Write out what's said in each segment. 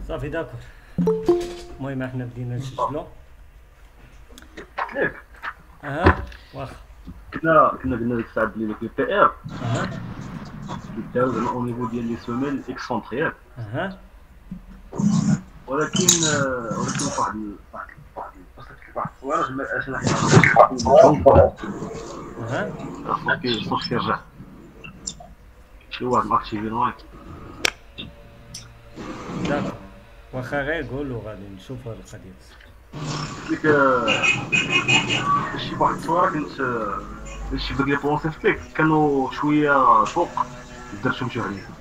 صافي داكور. المهم احنا بدينا نسجلو. ياك واخا كنا قلنا ديك الساعه بلي داك البي ار اها كيداو زعما او نيفو ديال لي سوميل اكسونتريال، اها ولكن واحد الصوالح زعما اش راح اها صافي كيرجع شي واحد ماكتيفي المايك. داكور واخا غير قول وغادي نشوفو هاد القضية. ديك شي واحد الصوالح كنت شي داك لي بلونسي فيك كانوا شويه فوق درتهم شي عليا.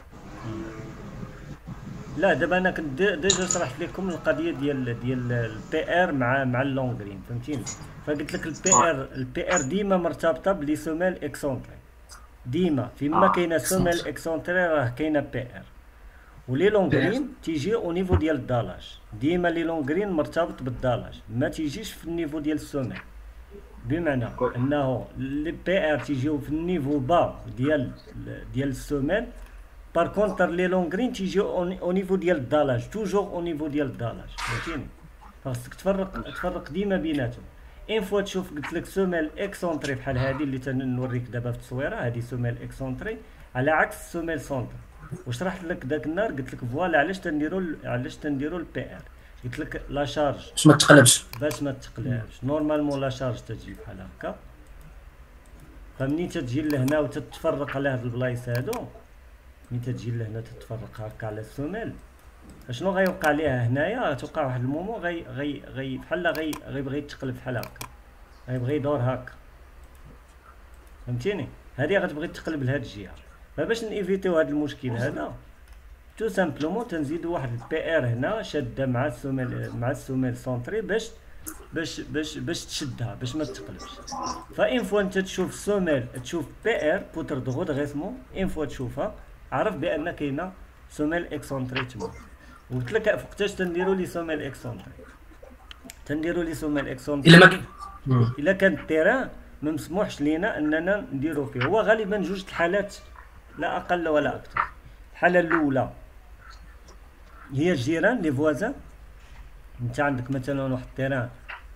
لا دابا انا كنت ديجا شرحت لكم القضيه ديال البي ار مع اللونغرين، فهمتيني؟ فقلت لك البي ار ديما مرتبطه بلي سوميل اكسونتري، ديما فيما كاينه سوميل اكسونتري راه كاينه بي ار، ولي لونغرين تيجي او نيفو ديال الدالاج، ديما لي لونغرين مرتبط بالدالاج، ما تيجيش في النيفو ديال السوميل، بمعنى انه لي بي ار تيجيو في النيفو با ديال السوميل. بار كونتر لي لونغرين تيجيو او نيفو ديال الدالاج، توجور او نيفو ديال الدالاج، فهمتيني؟ خاصك تفرق ديما بيناتهم. ان فوا تشوف قلت لك سوميل اكسونتري بحال هذه اللي تنوريك دابا في التصويره، هذه سوميل اكسونتري على عكس سوميل سونتر. وشرحت لك ذاك النهار قلت لك فوالا علاش تنديروا البي ار، قلت لك لا شارج باش ما تقلبش، نورمالمون لا شارج تجي بحال هكا، فمنين تجي لهنا وتتفرق على هاد البلايص هادو، ملي تجي لهنا تتفرق هكا على السوميل، شنو غيوقع ليها هنايا؟ توقع واحد المومون غي بحال غيبغي يتقلب بحال هكا، غيبغي يدور هكا، فهمتيني؟ هادي غتبغي تقلب لهاد الجهه. فباش نيفيتيو هاد المشكل هذا تو سامبلومون تنزيدو واحد البي ار هنا شاده مع السوميل سونتري باش تشدها باش ما تقلبش. فان فوا انت تشوف سوميل تشوف بي ار بوتر دو غودغيسمون، ان فوا تشوفها عرف بان كاينه سوميل اكسونتري تما. وقلت لك وقتاش تنديروا لي سوميل اكسونتري، الا كان التيران ما مسموحش لينا اننا نديرو فيه. هو غالبا جوج الحالات لا اقل ولا اكثر. الحاله الاولى هي الجيران لي فوازان، انت عندك مثلا واحد التيران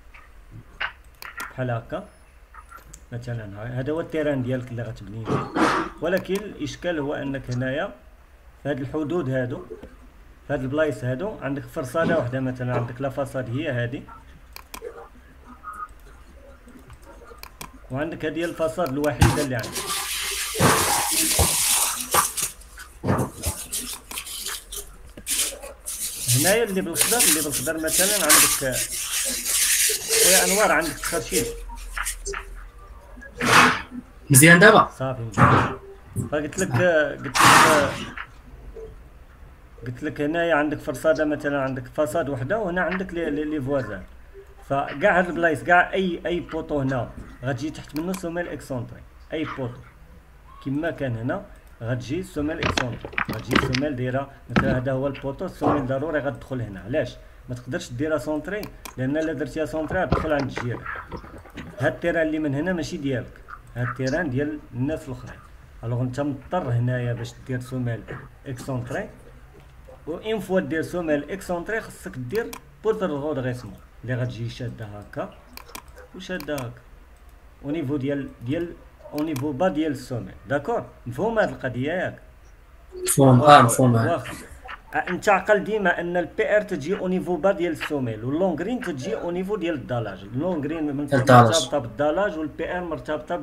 بحال هكا مثلا، هذا هو التيران ديالك اللي غتبني فيه، ولكن الاشكال هو انك هنايا في هاد الحدود هادو، في هاد البلايص هادو عندك فرصاده واحده، مثلا عندك لا فاصاد هي هادي، وعندك هذه الفاصاد الوحيده اللي عندك. هنايا اللي بالخضر مثلا عندك خويا انوار، عندك تخرشيش مزيان دابا صافي. فقلت لك هنايا عندك فرصاده مثلا، عندك فاصاد وحده، وهنا عندك لي فوازان. فكاع هاد البلايص كاع اي بوطو هنا غتجي تحت منه سوميل اكسونتري، اي بوطو كما كان هنا غتجي سوميل اكسونتري، غتجي سوميل دايره مثلا هذا هو البوطو، السوميل ضروري غتدخل هنا. علاش ما تقدرش ديرها سونتري؟ لان الا درتيها سونتري غتدخل عند الجيران. هاد التيران اللي من هنا ماشي ديالك، هاد التيران ديال الناس الاخرين. الوغ انت مضطر هنايا باش دير سوميل اكسونتري، و ان فوا دير سوميل اكسونتري خصك دير بوتر غودغيسمون اللي غتجي شاده هكا وشاده هكا او نيفو ديال او نيفو با ديال السوميل. داكور، مفهوم هاد القضيه ياك؟ مفهوم. واخا انت عقل ديما ان البي ار تجي او نيفو با ديال السوميل، واللونغرين تجي او نيفو ديال الدالاج. اللونغرين مرتبطه بالدالاج، والبي ار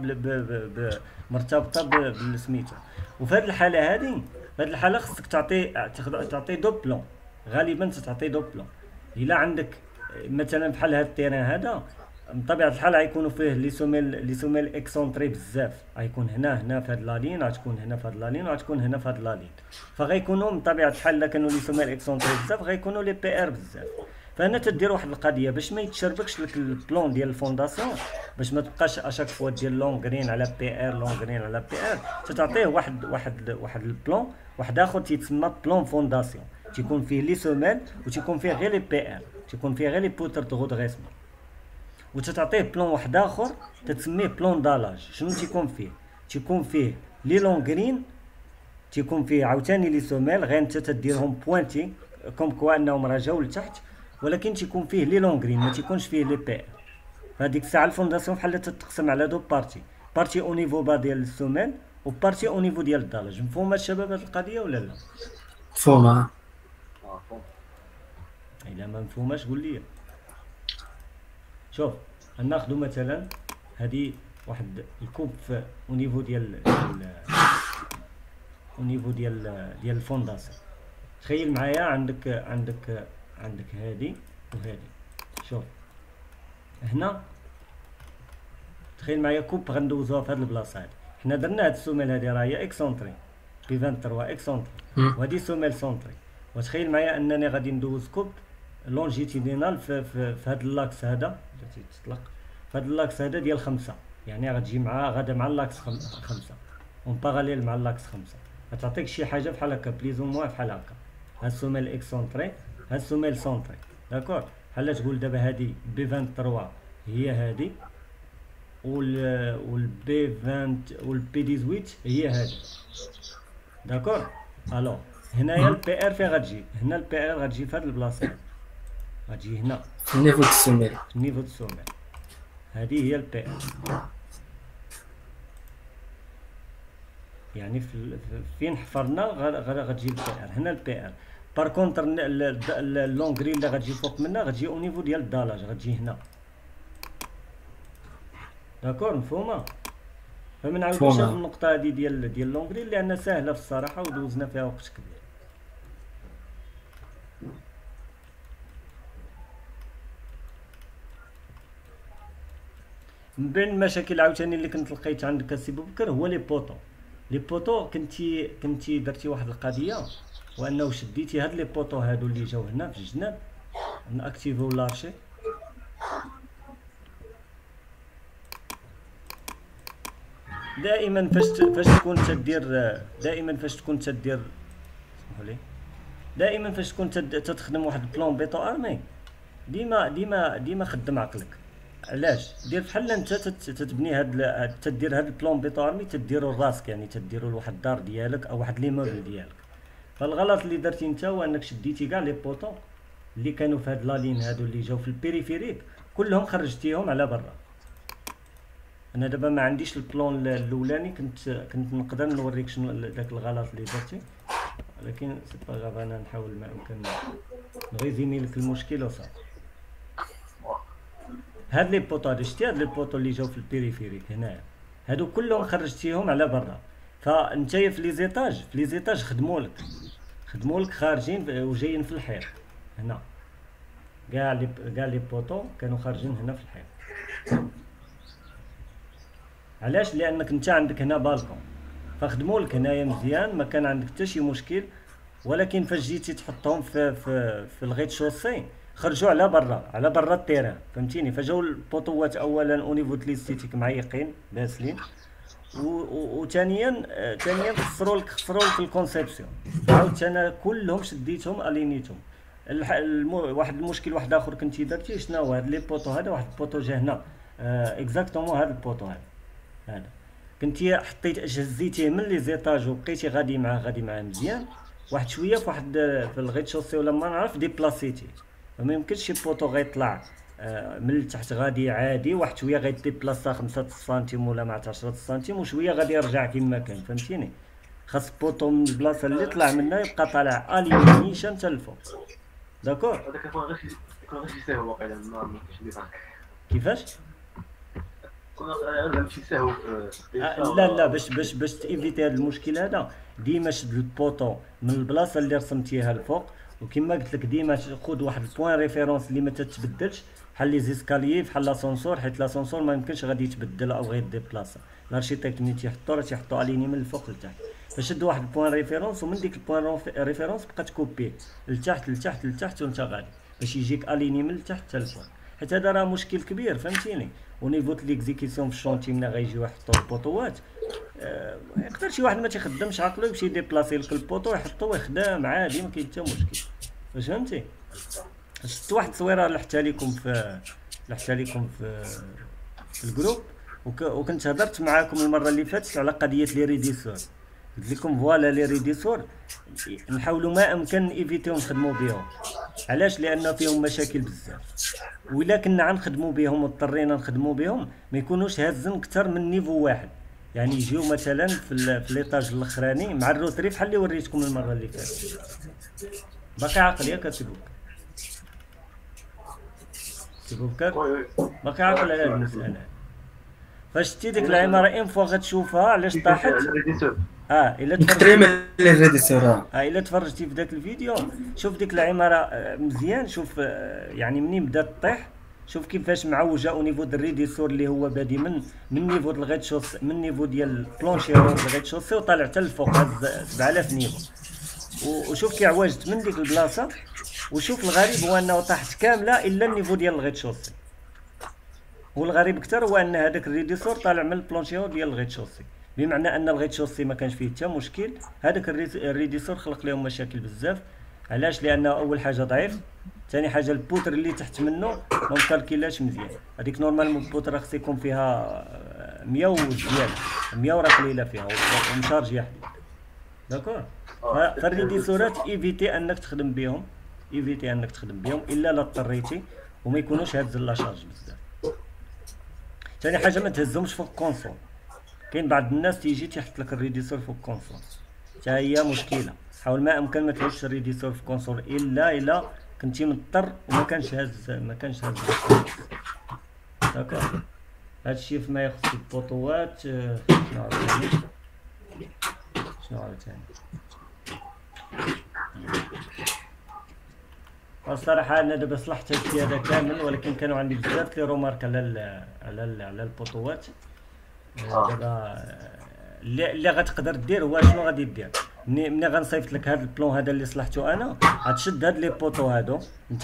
مرتبطه بالسميتو. وفي هذه الحاله في هذه الحاله خصك تعطي دو بلون، غالبا تعطي دو بلون. الا عندك مثلا بحال هذا التيران هذا بطبيعه الحال غيكونوا فيه لي سوميل اكسونتري بزاف، غيكون هنا في هاد لالين، غتكون هنا في هاد لالين، وغتكون هنا في هاد لالين. فغيكونوا من طبيعه الحال الا كانوا لي سوميل اكسونتري بزاف غيكونوا لي بي ار بزاف. فهنا تدير واحد القضيه باش ما يتشربكش لك البلون ديال الفونداسيون، باش ما تبقاش اشاك فوا دير لونغرين على بي ار، لونغرين على بي ار، تعطيه واحد البلون واحد اخر تيتسمى بلون فونداسيون، تيكون فيه لي سوميل وتيكون فيه غير لي بي ار، تيكون فيه غير لي بوتر دو غودغيسمون. وتتعطيه بلون واحد اخر تتسميه بلون دالاج. شنو تيكون فيه لي لونغرين، تيكون فيه عاوتاني لي سوميل، غير انت تديرهم بوينتي كوم كوا انهم راه جاو لتحت، ولكن تيكون فيه لي لونغرين ما تيكونش فيه لي بي ار. فهاديك الساعه الفونداسيون بحال تتقسم على دو بارتي او نيفو با ديال السوميل وبارتي او نيفو ديال الدالج. مفهومه الشباب هاد القضيه ولا لا؟ مفهومة. الا ما مفهوماش قول لي. شوف ناخذ مثلا هذه واحد الكوب او نيفو ديال او نيفو ديال الفونداسيون. تخيل معايا عندك هذه وهذه. شوف هنا تخيل معايا كوب غندوزوها في هاد البلاصه هادي. حنا درنا هاد السوميل هادي راه هي اكسونتري بي 23 اكسونتري وهادي سوميل سونتري. وتخيل معايا انني غادي ندوز كوب لونجيتيدينال في هاد اللاكس هذا اللي تطلق في هاد اللاكس هذا ديال 5، يعني غتجي غادا مع اللاكس 5 اون باراليل مع اللاكس 5. غتعطيك شي حاجه بحال هكا بليز او موان بحال هكا. هاد السوميل اكسونتري هاد السوميل سونتري داكور. بحال تقول دابا هادي بي 23 هي هادي والبي 20 والبي 18 هي هادي داكور. الو هنايا البي ار فين غتجي؟ هنا البي ار غتجي في هاد البلاصه، غتجي هنا في النيفو السوميل. في النيفو السوميل. هذه هي البي ار، يعني فين حفرنا غتجي البي ار. هنا البي ار. بار كونتر اللونغري اللي غتجي فوق منها غتجي او نيفو ديال الدالاج، غتجي هنا داكور. مفهومه؟ فما نعاودوش هاد النقطه هادي ديال اللونغري لان ساهله في الصراحه ودوزنا فيها وقت كبير. من بين المشاكل عاوتاني اللي كنت لقيت عندك السي بوبكر هو لي بوطو. كنتي درتي واحد القضيه، وانه شديتي هاد لي بوطو هادو اللي جاو هنا في الجناب ناكتيفيو لارشي. دائما فاش تكون تدير اسمحوا لي، دائما فاش تكون تخدم واحد البلون بيتو ارمي ديما خدم عقلك. علاش؟ دير بحال انت تتبني تدير هاد البلون بيتو ارمي تديرو لراسك، يعني تديرو لواحد الدار ديالك او واحد لي موبل ديالك. فالغلط اللي درتي انت هو انك شديتي كاع لي بوطو اللي كانوا في هاد لالين هادو اللي جاو في البيريفيريك كلهم خرجتيهم على برا. انا دابا ما عنديش البلون الاولاني، كنت نقدر نوريك شنو داك الغلط اللي درتي، ولكن سي با غاف انا نحاول ما امكن نغيزيني لك المشكل وصافي. هاد لي بوطو هادو شتي، هاد لي بوطو اللي جاو في البيريفيريك هنايا هادو كلهم خرجتيهم على برا. فانتيا في لي زيتاج خدموا لك خارجين وجايين في الحيط هنا. كاع لي بوطو كانوا خارجين هنا في الحيط. علاش؟ لانك انت عندك هنا بالكون، فخدموا لك هنايا مزيان، ما كان عندك حتى شي مشكل. ولكن فاش جيتي تحطهم في الغيت شوسي خرجوا على برا التيران، فهمتيني؟ فجاو البوطوات اولا او نيفو ليستيتيك معيقين باسلين، وثانيا خسروا لك الكونسيبسيون. عاوتاني كلهم شديتهم الينيتهم. واحد المشكل واحد اخر كنتي درتي شنو هو؟ هاد لي بوطو هذا واحد البوطو جا هنا اكزاكتومون هاد البوطو هذا كنتي حطيت هزيتيه من لي زيتاج وبقيتي غادي معاه مزيان. واحد شويه في الغيت شوسي ولا ما نعرف ديبلاسيتي، فما يمكنش شي بوطو غيطلع من التحت غادي عادي، واحد شويه غيديبلاصا 5 سنتيم ولا مع 10 سنتيم وشويه غادي يرجع كما كان، فهمتيني؟ خاص بوطو من البلاصه اللي طلع منها يبقى طالع اليمينيشن حتى الفوق. داكور؟ هذاك يكون غير شي سهو واقيلا ما كاينش اللي فاهم كيفاش؟ كنا شي سهو لا باش تيفيتي هذا المشكل هذا ديما شد البوطو من البلاصه اللي رسمتيها الفوق. وكما قلت لك ديما خذ واحد البوين ريفيرونس اللي ما تتبدلش، بحال لي زيسكاليي بحال لاسونسور، حيت لاسونسور ما يمكنش غادي يتبدل او غيديبلاصا. الارشيتكت ملي تيحطو اليني من الفوق لتحت، فشد واحد البوين ريفيرونس ومن ديك البوين ريفيرونس بقى تكوبيه لتحت وانت غادي باش يجيك اليني من التحت حتى الفوق. حيت هذا راه مشكل كبير، فهمتيني؟ ونيفو ليكزيكسيون في الشونتي ملي غيجيو يحطوا البوطوات يقدر شي واحد ما تيخدمش عقلو يمشي يديبلاسي لك البوطو يحطو ويخدم عادي، ما كاين حتى مشكل. واش فهمتي؟ شفت واحد التصويره لحتها لكم في الجروب، وكنت هضرت معاكم المره اللي فاتت على قضيه لي ريديسور. قلت لكم فوالا لي ريديسور نحاولوا ما امكن ايفيتيو نخدموا بهم. علاش؟ لان فيهم مشاكل بزاف، وإلا كنا غنخدموا بهم واضطرينا نخدموا بهم ما يكونوش هازن اكثر من نيفو واحد، يعني يجيو مثلا في ليطاج الاخراني مع الروتري بحال اللي وريتكم المره اللي فاتت. باقي عاقل ياك اسيبوك؟ سيبوك وي وي. باقي عاقل على هاد المساله؟ فاش شتي ديك العماره ان فوا غتشوفها علاش طاحت. الريديسور. الا تفرجتي نكتريم الريديسور. الا تفرجتي في ذاك الفيديو شوف ديك العماره مزيان، شوف يعني منين بدات طيح شوف كيفاش معوجه او نيفو ديال الريديسور اللي هو بادي من نيفو ديال الغيت شوس، من نيفو ديال البلونشيرو الغيت شوسي وطالع حتى الفوق هز 7000 نيفو. وشوف كي عوجت من ديك البلاصه، وشوف الغريب هو انه طاحت كامله الا النيفو ديال الغيت شوسي، والغريب اكثر هو ان هذاك الريديسور طالع من البلونشيرو ديال الغيت شوسي، بمعنى ان الغيت شوسي ما كانش فيه حتى مشكل. هذاك الريديسور خلق لهم مشاكل بزاف. علاش؟ لانه اول حاجه ضعيف، ثاني حاجه البوتر اللي تحت منه ما مكالكيلاش مزيان. هذيك نورمال البوتر خص يكون فيها 100 وزياده، 100 وراه قليله فيها ومشارجيه حديد. داكور؟ فالريديسورات ايفيتي انك تخدم بهم، ايفيتي انك تخدم بهم الا لا اضطريتي وما يكونوش هازين لا شارج بزاف. ثاني حاجه ما تهزهمش فوق الكونسول. كاين بعض الناس تيجي تيحط لك الريديسور فوق الكونسول، حتى هي مشكله. حاول ما امكن ما تهزش الريديسور في الكونسول الا كنتي مضطر وما كانش هاز داكور. هادشي فيما يخص البوطوات. شنو عاوتاني؟ الصراحه انا دابا صلحت هادشي هذا كامل، ولكن كانوا عندي بزاف لي رومارك على البوطوات. دابا اللي غتقدر دير هو شنو غادي دير؟ ملي غنصيفط لك هذا البلون هذا اللي صلحته انا، غتشد هاد لي بوطو هادو، انت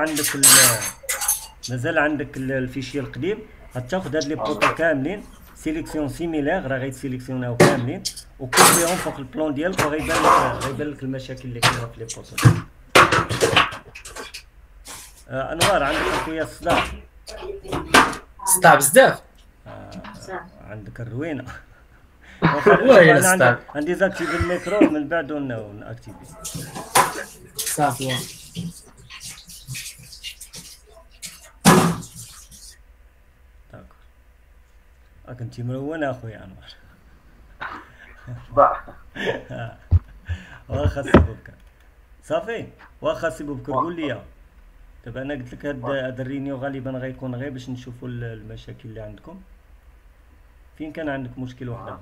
مازال عندك الفيشي القديم، غتاخذ هاد لي بوطو كاملين سيليكسيون سيميلير، راه غيتسيليكسيوناو كاملين وكل فيهم فوق البلون ديالك، وغيبان لك المشاكل اللي كاينه في لي بوطو. انوار عندك اخويا الصداع؟ صداع بزاف. عندك الروينه. والله انا عندي زاكتيفي الميكرو من بعد وناكتيفي صافي. داكور. كنتي مرونه اخويا انوار. صباح. واخا سيبوك صافي، واخا سيبوك قول لي. دابا انا قلت لك هاد الرينيو غالبا غيكون غير باش نشوفوا المشاكل اللي عندكم. فين كان عندك مشكل واحد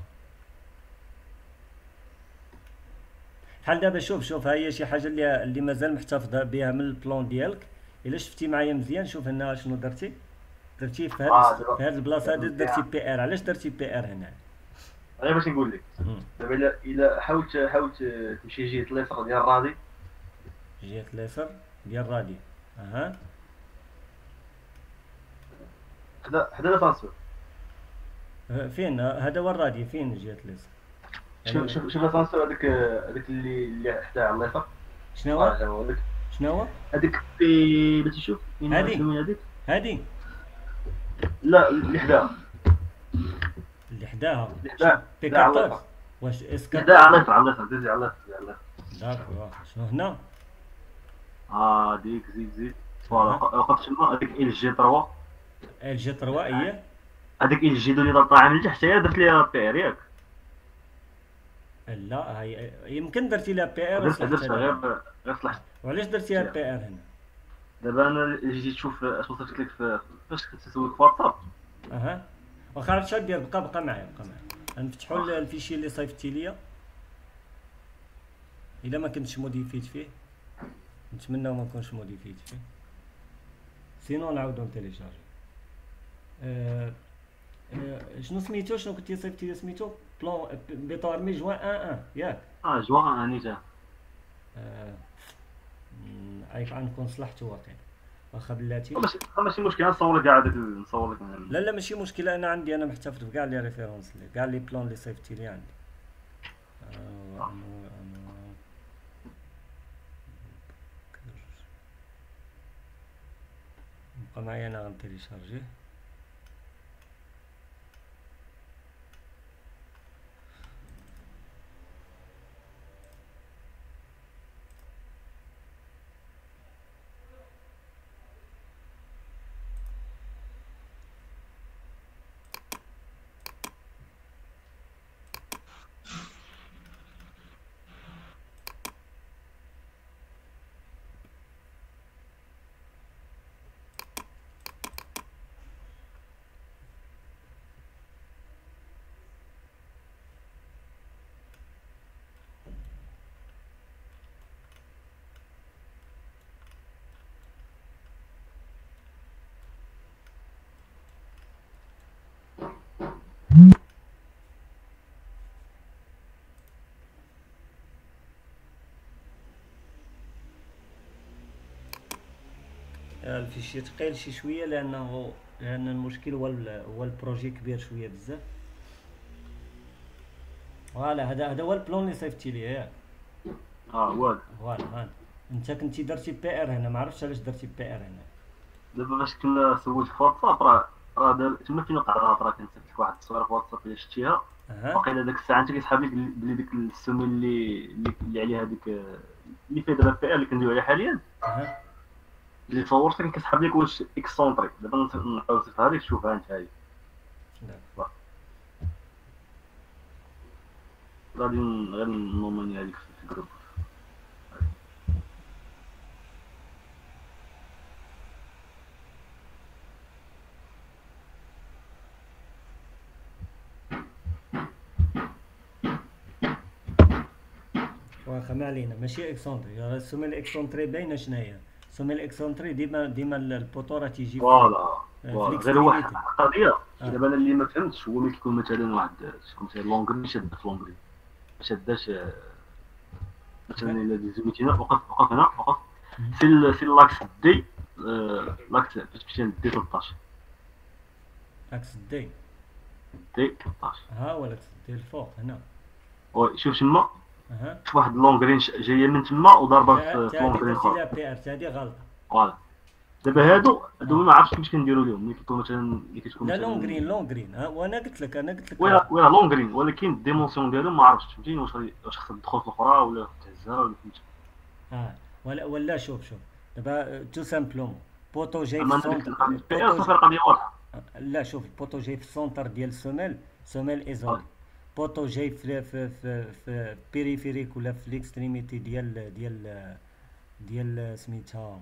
بحال دابا؟ شوف ها هي شي حاجه اللي مازال محتفظ بها من البلون ديالك. الا شفتي معايا مزيان شوف هنا شنو درتي في هاد البلاصه هادي درتي بي ار. علاش درتي بي ار هنا؟ انا باش نقول لك دابا الا حاولت تمشي جهه اليسار ديال الرادي، جهه اليسار ديال الرادي. حدا لاسانسور. فين هذا هو الرادي؟ فين جهه اليسار؟ شوف لاسانسور هذاك اللي حدا على اليسار. شنو هو هذيك في باش تشوف هذه لا اللي حداها بي 14. واش اسكا حدا على اليسار دوزي على اليسار. داكور. شنو هنا؟ ديك زيد فوالا وقفت تما. هذيك ال جي 3 هي هذيك ال جي اللي طالعه من تحت هي درت ليها بي ار ياك؟ لا هي يمكن درتي لها بي ار درتها غير صلحت. وعلاش درتيها بي ار هنا؟ دابا انا جيت تشوف اش وصلت لك فاش كنت تسوي في واتساب. واخا عرفت شحال دير. بقى معايا نفتحوا الفيشي اللي صيفطتي ليا. الا ما كنتش موديفيت فيه نتمنى ما نكونش موديفيت فيه، سينو نعاودو نتيليشارجي. شنو سميتو؟ شنو كنتي صيفطتي سميتو؟ بلون بيطو ارمي جوان 1 ياك؟ جوان نيتا. عايف عنكم صلحتو واقيلا. واخا بلاتي ماشي مشكل. نصور لك كاع هذاك نصور لك. لا ماشي مشكله. انا محتفظ بكاع لي ريفيرونس كاع لي بلون اللي صيفطتي لي عندي. بقى معايا انا غنتيليشارجيه. الفيشي ثقيل شي شويه، لان المشكل هو البروجي كبير شويه بزاف. فوالا هذا هو البلون اللي صيفطتي ليه ياك. واد. فوالا ها انت كنتي درتي بي ار هنا، ما عرفتش علاش درتي بي ار هنا. دابا فاش كنا سولت في واتساب، راه تما فين وقع الغلط، راه كنت لك واحد الصوره في واتساب اللي شفتيها، اها واقيلا داك الساعه انت كيسحاب لك بلي ديك السومي اللي عليها ديك اللي فيها دابا بي ار اللي كندوي عليها حاليا، اها اللي صورتها كان كيسحاب لك واش اكسونتري. دابا نحاول نوصفها لك تشوفها انت هاي. داك. غادي غير نوموني هذيك في الجروب. واخا ما علينا، ماشي اكسونتري، راه السومي الاكسونتري باينه شناهي. السومي الاكسونتري ديما البوطو راه تيجي فوالا في غير هو واحد الاكستريميتي. القضيه. اه دابا انا اللي ما فهمتش هو ملي كيكون مثلا واحد شكون مثلا لونغري شاد في لونغري ما شاداش، مثلا الا ديزوميتينا وقف هنا وقف في لاكس دي، لاكس فاش مشينا دي 13 عكس دي. دي 13. ها هو عكس دي الفوق هنا. وي شوف تما، اها شوف واحد لونغرين جايه من تما وضاربه في تا هادي لونغرين درتي اخر. لها بي ار، تا هادي غلطه. فوالا دابا هادو ما عرفتش كيفاش كنديروا لهم ملي كيكون مثلا ملي كتكون لا مثلا لونغرين ها، وانا قلت لك وي لونغرين، ولكن الديمونسيون ديالهم ما عرفتش فهمتيني، واش خصها تدخل في الاخرى ولا تهزها ولا فهمتي. ها ولا شوف دابا تو سامبلومون بوطو جاي في اما السونتر. انا البي ار صافي القضيه واضحه. لا شوف البوطو جاي في السونتر ديال سوميل ايزولي. بوطو جاي في بيريفيريك ولا في ليكستريميتي ديال سميتها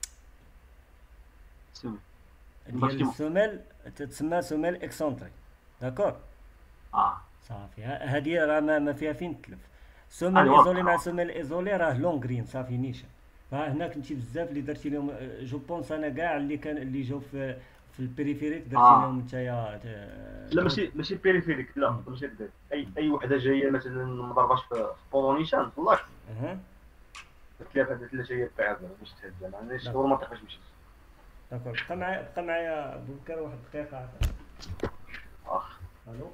سمي ديال السوميل، تتسمى سوميل اكسونتري. داكور صافي. هادي راه ما فيها فين تلف. سوميل ايزولي مع سوميل ايزولي راه لونغرين صافي نيشان. فهنا كنتي بزاف اللي درتي لهم، جو بونس انا كاع اللي جاو في البريفيريك درتي لهم نتايا. لا ماشي بيريفيريك، لا ماشي هكذا. اي وحده جايه مثلا ما ضرباش في بولونيشان في اللاكس، اها درت لها جايه بعاد باش تهز، ما عندناش شغل ما تقدرش تمشي. داكور بقى معايا بوكر واحد الدقيقه. اخ الو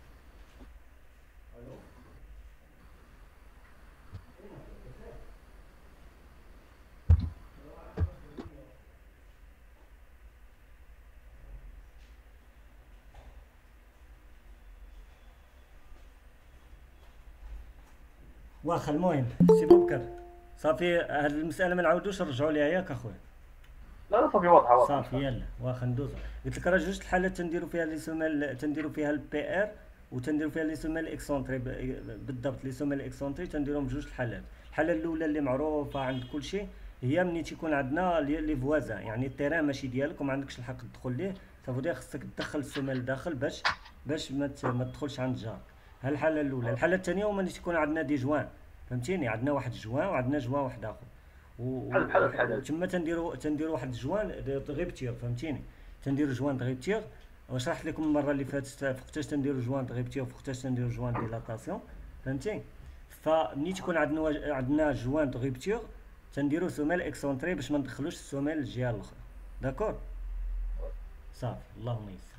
واخا. المهم سي بوكر صافي، هاد المساله ما نعاودوش نرجعوا ليها ياك اخويا. لا صافي واضحه صافي يلا واخا ندوزو. قلت لك راه جوج الحالات تنديروا فيها لي سومال، تنديروا فيها البي ار وتنديروا فيها لي سومال اكسونتري. بالضبط لي سومال اكسونتري تنديروهم بجوج الحالات. الحاله الاولى اللي معروفه عند كل شيء هي ملي تيكون عندنا لي فوازان، يعني التيران ماشي ديالك وما عندكش الحق تدخل ليه، صافي خصك تدخل السومال لداخل باش ما تدخلش عند جارك. ها الحاله الاولى. الحاله الثانيه هو ملي تيكون عندنا دي جوان، فهمتيني، عندنا واحد الجوان وعندنا جوان واحد اخر، تما تنديروا واحد الجوان غيبتيغ، فهمتيني، تنديروا جوان غيبتيغ. وشرحت لكم المره اللي فاتت فوقتاش تنديروا جوان غيبتيغ وفوقتاش تنديروا جوان ديلاتاسيون، فهمتي. فملي تكون عندنا جوان غيبتيغ تنديروا سوميل اكسونتري باش ما ندخلوش السوميل الجهه الاخرى. داكور صافي اللهم يسر.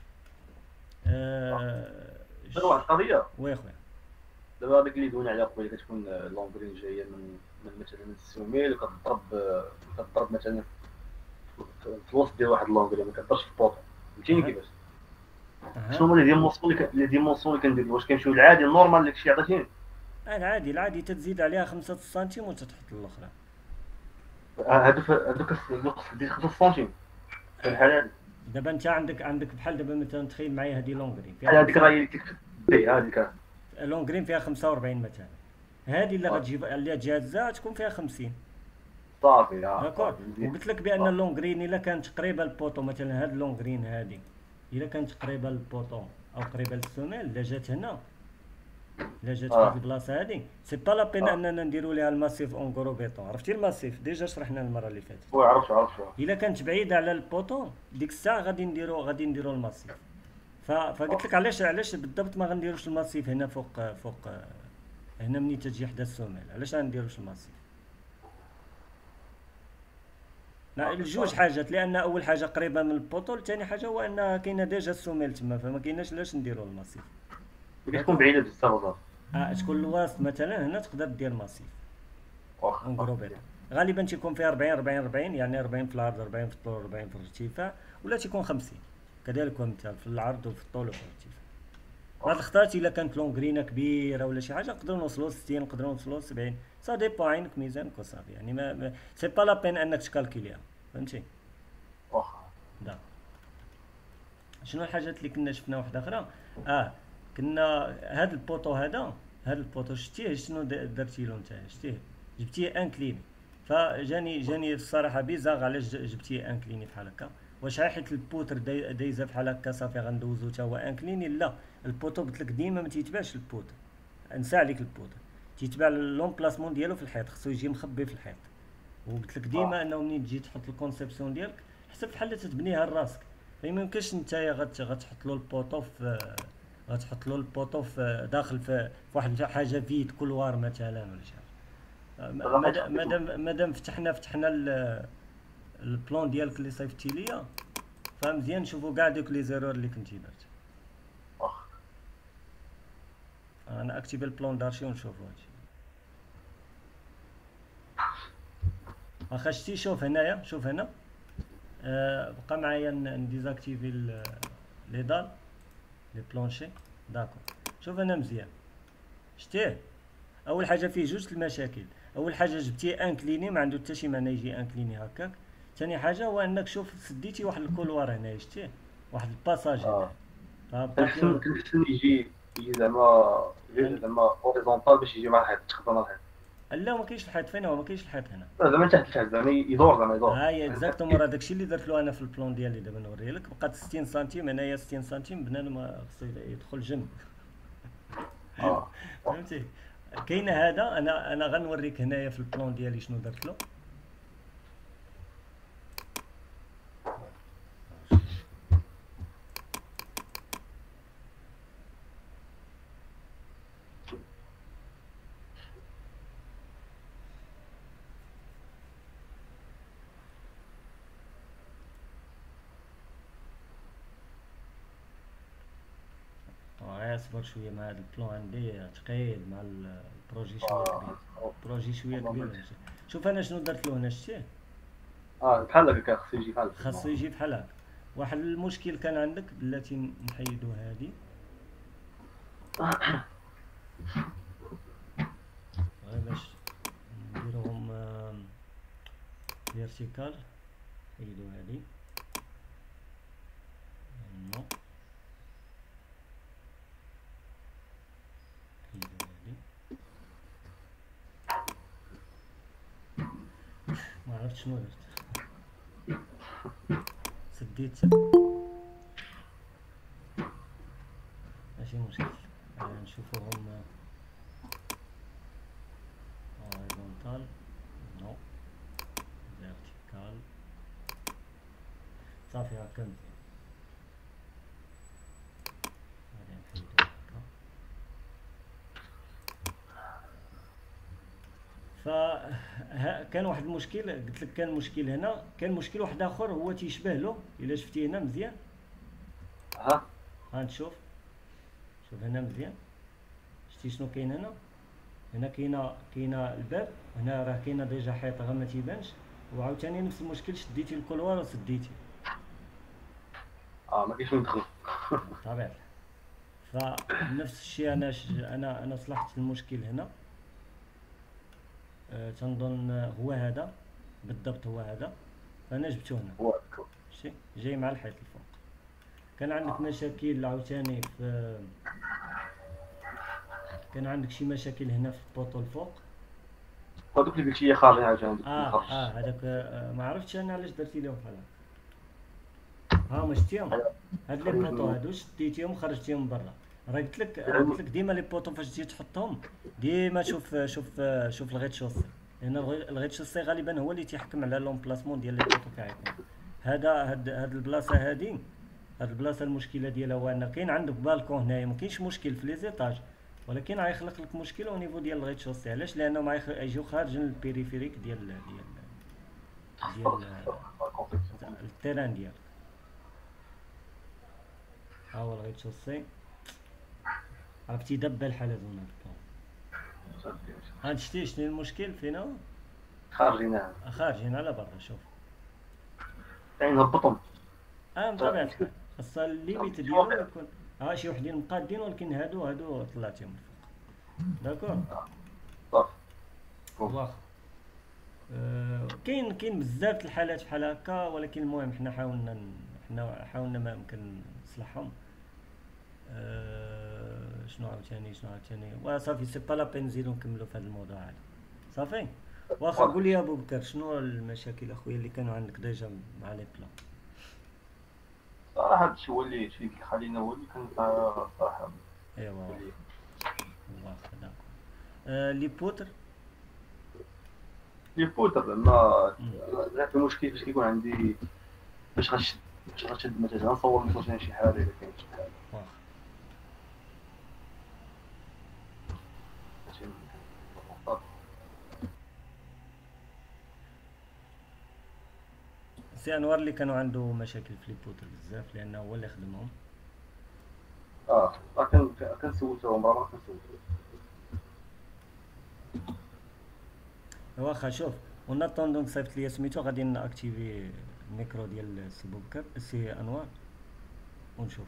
غير واحد القضيه. وي خويا دابا هذاك اللي دوينا عليها قبيله كتكون لونغرين جايه من مثلا السوميل وكتضرب مثلا في الوسط ديال واحد لونغرين، ما كتضربش في البوطو، فهمتيني كيفاش. شنو هما لي ديمونسيون اللي كندير؟ واش كنمشيو للعادي النورمال داكشي عطيتيني؟ العادي تتزيد عليها 5 سنتيم وتتحط الاخرى. هادوك ديال 5 سنتيم في الحاله هادي. دابا انت عندك بحال دابا مثلا تخيل معايا هذه لونغرين بحال هذيك راهي هذيك لونغرين فيها 45 مثلا، هذه اللي غتجيب اللي جازه تكون فيها 50 صافي. داكور. وقلت لك بان اللونغرين الا كانت قريبه للبوطو، مثلا هاد اللونغرين هذه الا كانت قريبه للبوطو او قريبه للسوميل، الا جات هنا، الا جات في هاد البلاصه هذه سي با لا بين اننا نديروا لها الماسيف اون غرو بيطون. عرفتي الماسيف ديجا شرحنا المره اللي فاتت. عرفت الا كانت بعيده على البوطو ديك الساعه غادي نديروا الماسيف. فقلت لك علاش بالضبط ما غنديروش الماسيف هنا فوق هنا ملي تجي حدا السوميل، علاش غنديروش الماسيف؟ لا الجوج حاجات، لان اول حاجه قريبه من البوطول، ثاني حاجه هو ان كاينه ديجا السوميل تما، فما كايناش علاش نديرو الماسيف. كتكون بعيده بزاف وصافي. تكون الوسط مثلا هنا تقدر دير ماسيف واخا اون جروبيت، غالبا تيكون فيها 40 40 40، يعني 40 في العرض 40 في الطول 40 في الارتفاع، ولا تيكون 50 كذلك هو مثال في العرض وفي الطول وفي الارتفاع. بعض الخطرات الا كانت لونغرينه كبيره ولا شي حاجه نقدروا نوصلوا 60 نقدروا نوصلوا 70، سا ديبون عينك ميزانك وصافي، يعني ما سي با لا بين انك تكالكوليها، فهمتي. واخا. دا شنو الحاجات اللي كنا شفنا واحده اخرى؟ كنا هاد البوطو هذا، هاد البوطو شتيه شنو درتي له نتايا؟ شتيه جبتيه انكليني، جاني الصراحه بيزاغ علاش جبتيه انكليني بحال هكا. واش حيت البوتر دايزه بحال هكا صافي غندوزو تا هو انكليني؟ لا، البوطو قلت لك ديما ما تيتباعش البوتر، نسى عليك البوتر، تيتباع لومبلاسمون ديالو في الحيط، خصو يجي مخبي في الحيط. وقلت لك ديما انه منين تجي تحط الكونسيبسيون ديالك حسب بحال تتبنيها لراسك، فما يمكنش نتايا غتحط له البوطو في داخل في واحد حاجه فيد كولوار مثلا ولا شي حاجه. مادام فتحنا البلان ديالك اللي صيفطتي ليا، فمزيان نشوفوا كاع دوك لي زيرور اللي كنتي درت. واخا. انا اكتب البلان دارشي ونشوفوا هادشي. واخا شتي شوف هنايا، شوف هنا بقى معايا نديزاكتيفي لي دال لي بلونشي. داكور، شوف انا مزيان شتيه. اول حاجه فيه جوج المشاكل، اول حاجه جبتيه انكليني ما عنده حتى شي معنى يجي انكليني هكاك. ثاني حاجه هو انك شوف سديتي واحد الكولوار هنايا، شتيه واحد الباساج هنا، كنحسن يجي زعما اوريزونتال باش يجي مع الحيط، تخدم مع الحيط. لا ما كاينش الحيط، فين هو ما كاينش الحيط هنا، زعما تحت الحيط، زعما يدور ها هي اكزاكتومون هذاك الشيء اللي درت له انا في البلان ديالي دابا نوريه لك. بقات 60 سنتيم هنايا، 60 سنتيم بنادم خصو يدخل جنب. فهمتي. كاين هذا، انا غنوريك هنايا في البلان ديالي شنو درت له. اصبر شويه مع هذا البلان عندي ثقيل، مع البروجي شويه كبير، بروجي شويه كبير. شوف انا شنو درت له هنا، شتيه بحال هكا خصو يجي بحال هكا، خاصو يجي بحال هكا. واحد المشكل كان عندك بلاتي نحيدو هادي غير باش نديروهم فيرتيكال. حيدو هادي نو، حيدو هادي ما عرفت شنو درت، سديت ماشي مشكل. نشوفوهم هوريزونتال نو، فيرتيكال صافي هكا مزيان. غادي نحيدو هكا. كان واحد المشكل قلت لك، كان مشكل هنا، كان مشكل واحد اخر هو تيشبه له الا شفتيه هنا مزيان. ها نشوف، شوف هنا مزيان، شتي شنو كاين هنا؟ هنا كاينه الباب، هنا راه كاينه ديجا حيط غير ما تيبانش، وعاوتاني نفس المشكل شديتي الكولوار وسديتي ما كاينش وين ندخل. طبيعي. فنفس الشيء انا صلحت المشكل هنا. تنظن هو هذا بالضبط، هو هذا، فانا جبته هنا شتي جاي مع الحيط الفوق. كان عندك مشاكل عاوتاني في، كان عندك شي مشاكل هنا في البوطو الفوق. هذوك اللي قلتي خارجين عاوتاني هذاك ما عرفتش انا علاش درتي لهم بحال هكا. ما شتيهم هاد لي بوطو هادو شديتيهم وخرجتيهم برا. راه قلت لك ديما لي بوطو فاش تجي تحطهم ديما شوف الغيت شوسي، لان الغيت شوسي غالبا هو اللي تيحكم على لومبلاسمون ديال لي بوطو تاعكم. هاد البلاصه هاد البلاصه المشكله ديالها هو ان كاين عندك بالكون هنايا، ما كاينش مشكل في لي زيطاج، ولكن غيخلق لك مشكل او نيفو ديال الغيت شوسي. علاش؟ لانه يجيو خارج البيريفيريك ديال ديال التيران ديالك. ها هو الغيتشوسي، عرفتي دابا الحالة زوينة البلان. هاد شتي شنو المشكل فينا؟ خارجين على برا. شوف يعني نهبطهم بطبيعة الحال خاصها الليميت ديالو يكون شي وحدين مقادين، ولكن هادو طلعتيهم من الفوق. داكور صافي. واخا كاين بزاف الحالات بحال هكا، ولكن المهم حنا حاولنا ما يمكن نصلحهم. شنو عاوتاني وصافي سي با لا بين نزيدو نكملو في هذا الموضوع هذا. صافي واخا. قول لي ابو بكر شنو المشاكل اخويا اللي كانوا عندك ديجا مع لي بلان؟ صراحه هادشي هو اللي كيخلينا، هو اللي كان صراحه. ايوا واخا داكور. لي بوتر زعما المشكل فاش كيكون عندي باش غنشد مثلا غنصور مثلا شي حاجه الا كاين شي حاجه. واخا سي انوار اللي كانوا عنده مشاكل في لي بوتر بزاف لانه هو اللي خدمهم. كنسولته عمرها ما كنسولته. واخا شوف ونطون دونك صيفط ليا سميتو غادي ناكتيفي الميكرو ديال سي بوبكر سي انوار ونشوف.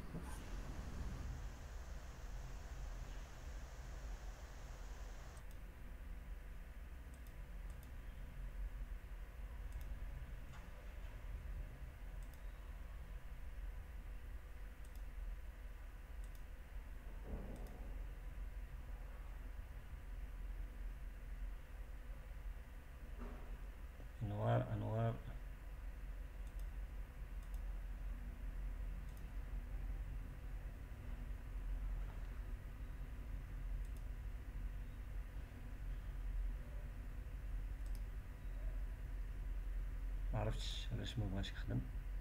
انوار ما عرفتش علاش ما بغاش يخدم،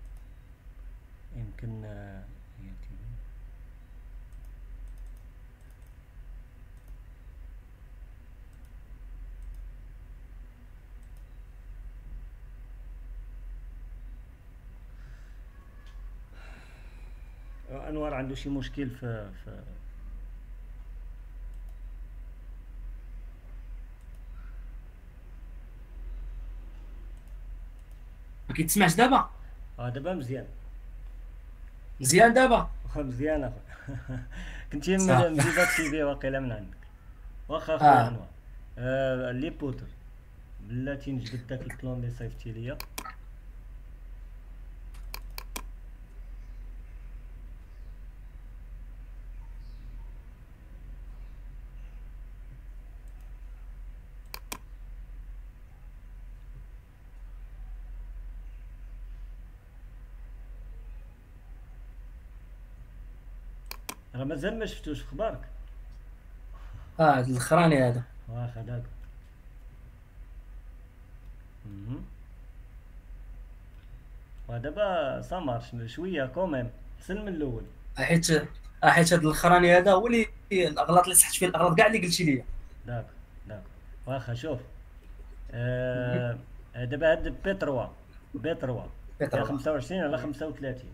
يمكن هي تيبي. انوار عنده شي مشكل في ما كيتسمعش دابا؟ دابا مزيان دابا مزيان اخويا. كنتي صافي. مزيد اكتيفي واقيلا من عندك. واخا اخويا انوار. لي بوتر بلاتي نجبد داك البلان اللي صيفطتي ليا. راه مازال ما شفتوش في اخبارك. الاخراني هذا. واخا داك. ودابا سامر شويه كوميم حسن من الاول. حيت هذا الاخراني هذا هو اللي الاغلاط اللي صحت فيه، الاغلاط كاع اللي قلتي لي. داك واخا شوف دابا هاد بي 3 25 على 35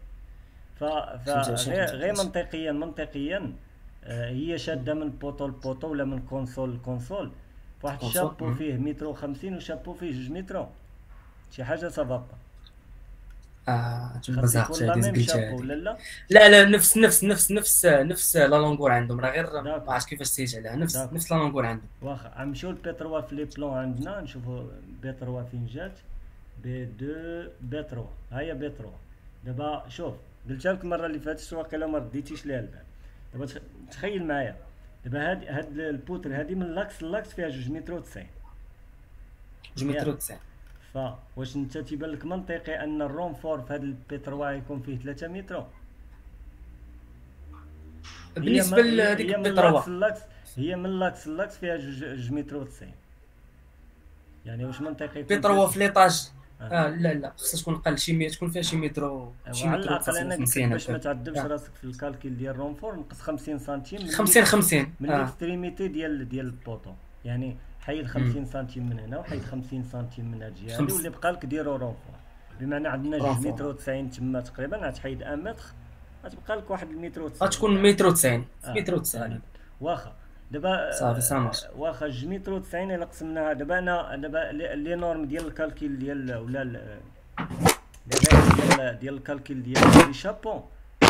غير منطقيا هي شاده من بوطو لبوطو ولا من كونسول لكونسول فواحد الشابو فيه متر و50 وشابو فيه 2 متر شي حاجه سافابا. بزاف هذه شابو ولا لا نفس لا لونغور عندهم، راه غير ما عرفتش كيفاش تيجي عليها نفس لا لونغور عندهم. واخا غنمشيو لبي 3 في لي بلون عندنا نشوفوا بي 3 فين جات. بي 2 بي 3 ها هي بي 3. دابا شوف قلتها لك المره اللي فاتت واقيلا ما رديتيش ليها البال. دابا تخيل معايا دابا هاد البوتر هادي من لاكس لاكس فيها 2 متر و90. 2 متر و90. فواش انت تيبان لك منطقي ان الرونفور في هاد البي 3 يكون فيه 3 متر؟ بالنسبه لهذيك البي 3 هي من لاكس لاكس فيها 2 متر و90. يعني واش منطقي بي 3 في ليطاج؟ لا خصها تكون اقل شي تكون فيها شي متر على الاقل. انا قلت باش ما تعذبش راسك في الكالكيل ديال الرونفور نقص 50 سنتيم 50 من الاكستريميتي ديال البوطو. يعني حيد 50 سنتيم من هنا وحيد 50 سنتيم من هاد الجهه هادي، واللي بقى لك ديرو رونفور. بمعنى عندنا 2 متر و90 تما تقريبا، غتحيد 1 متر غتبقى لك 1 متر و90. غتكون متر و90 متر و90 واخا. دابا صافي سامر. واخا 2 متر و90 الا قسمناها دابا دابا لي نورم ديال الكالكيل ديال ولا ديال الكالكيل ديال لي شابون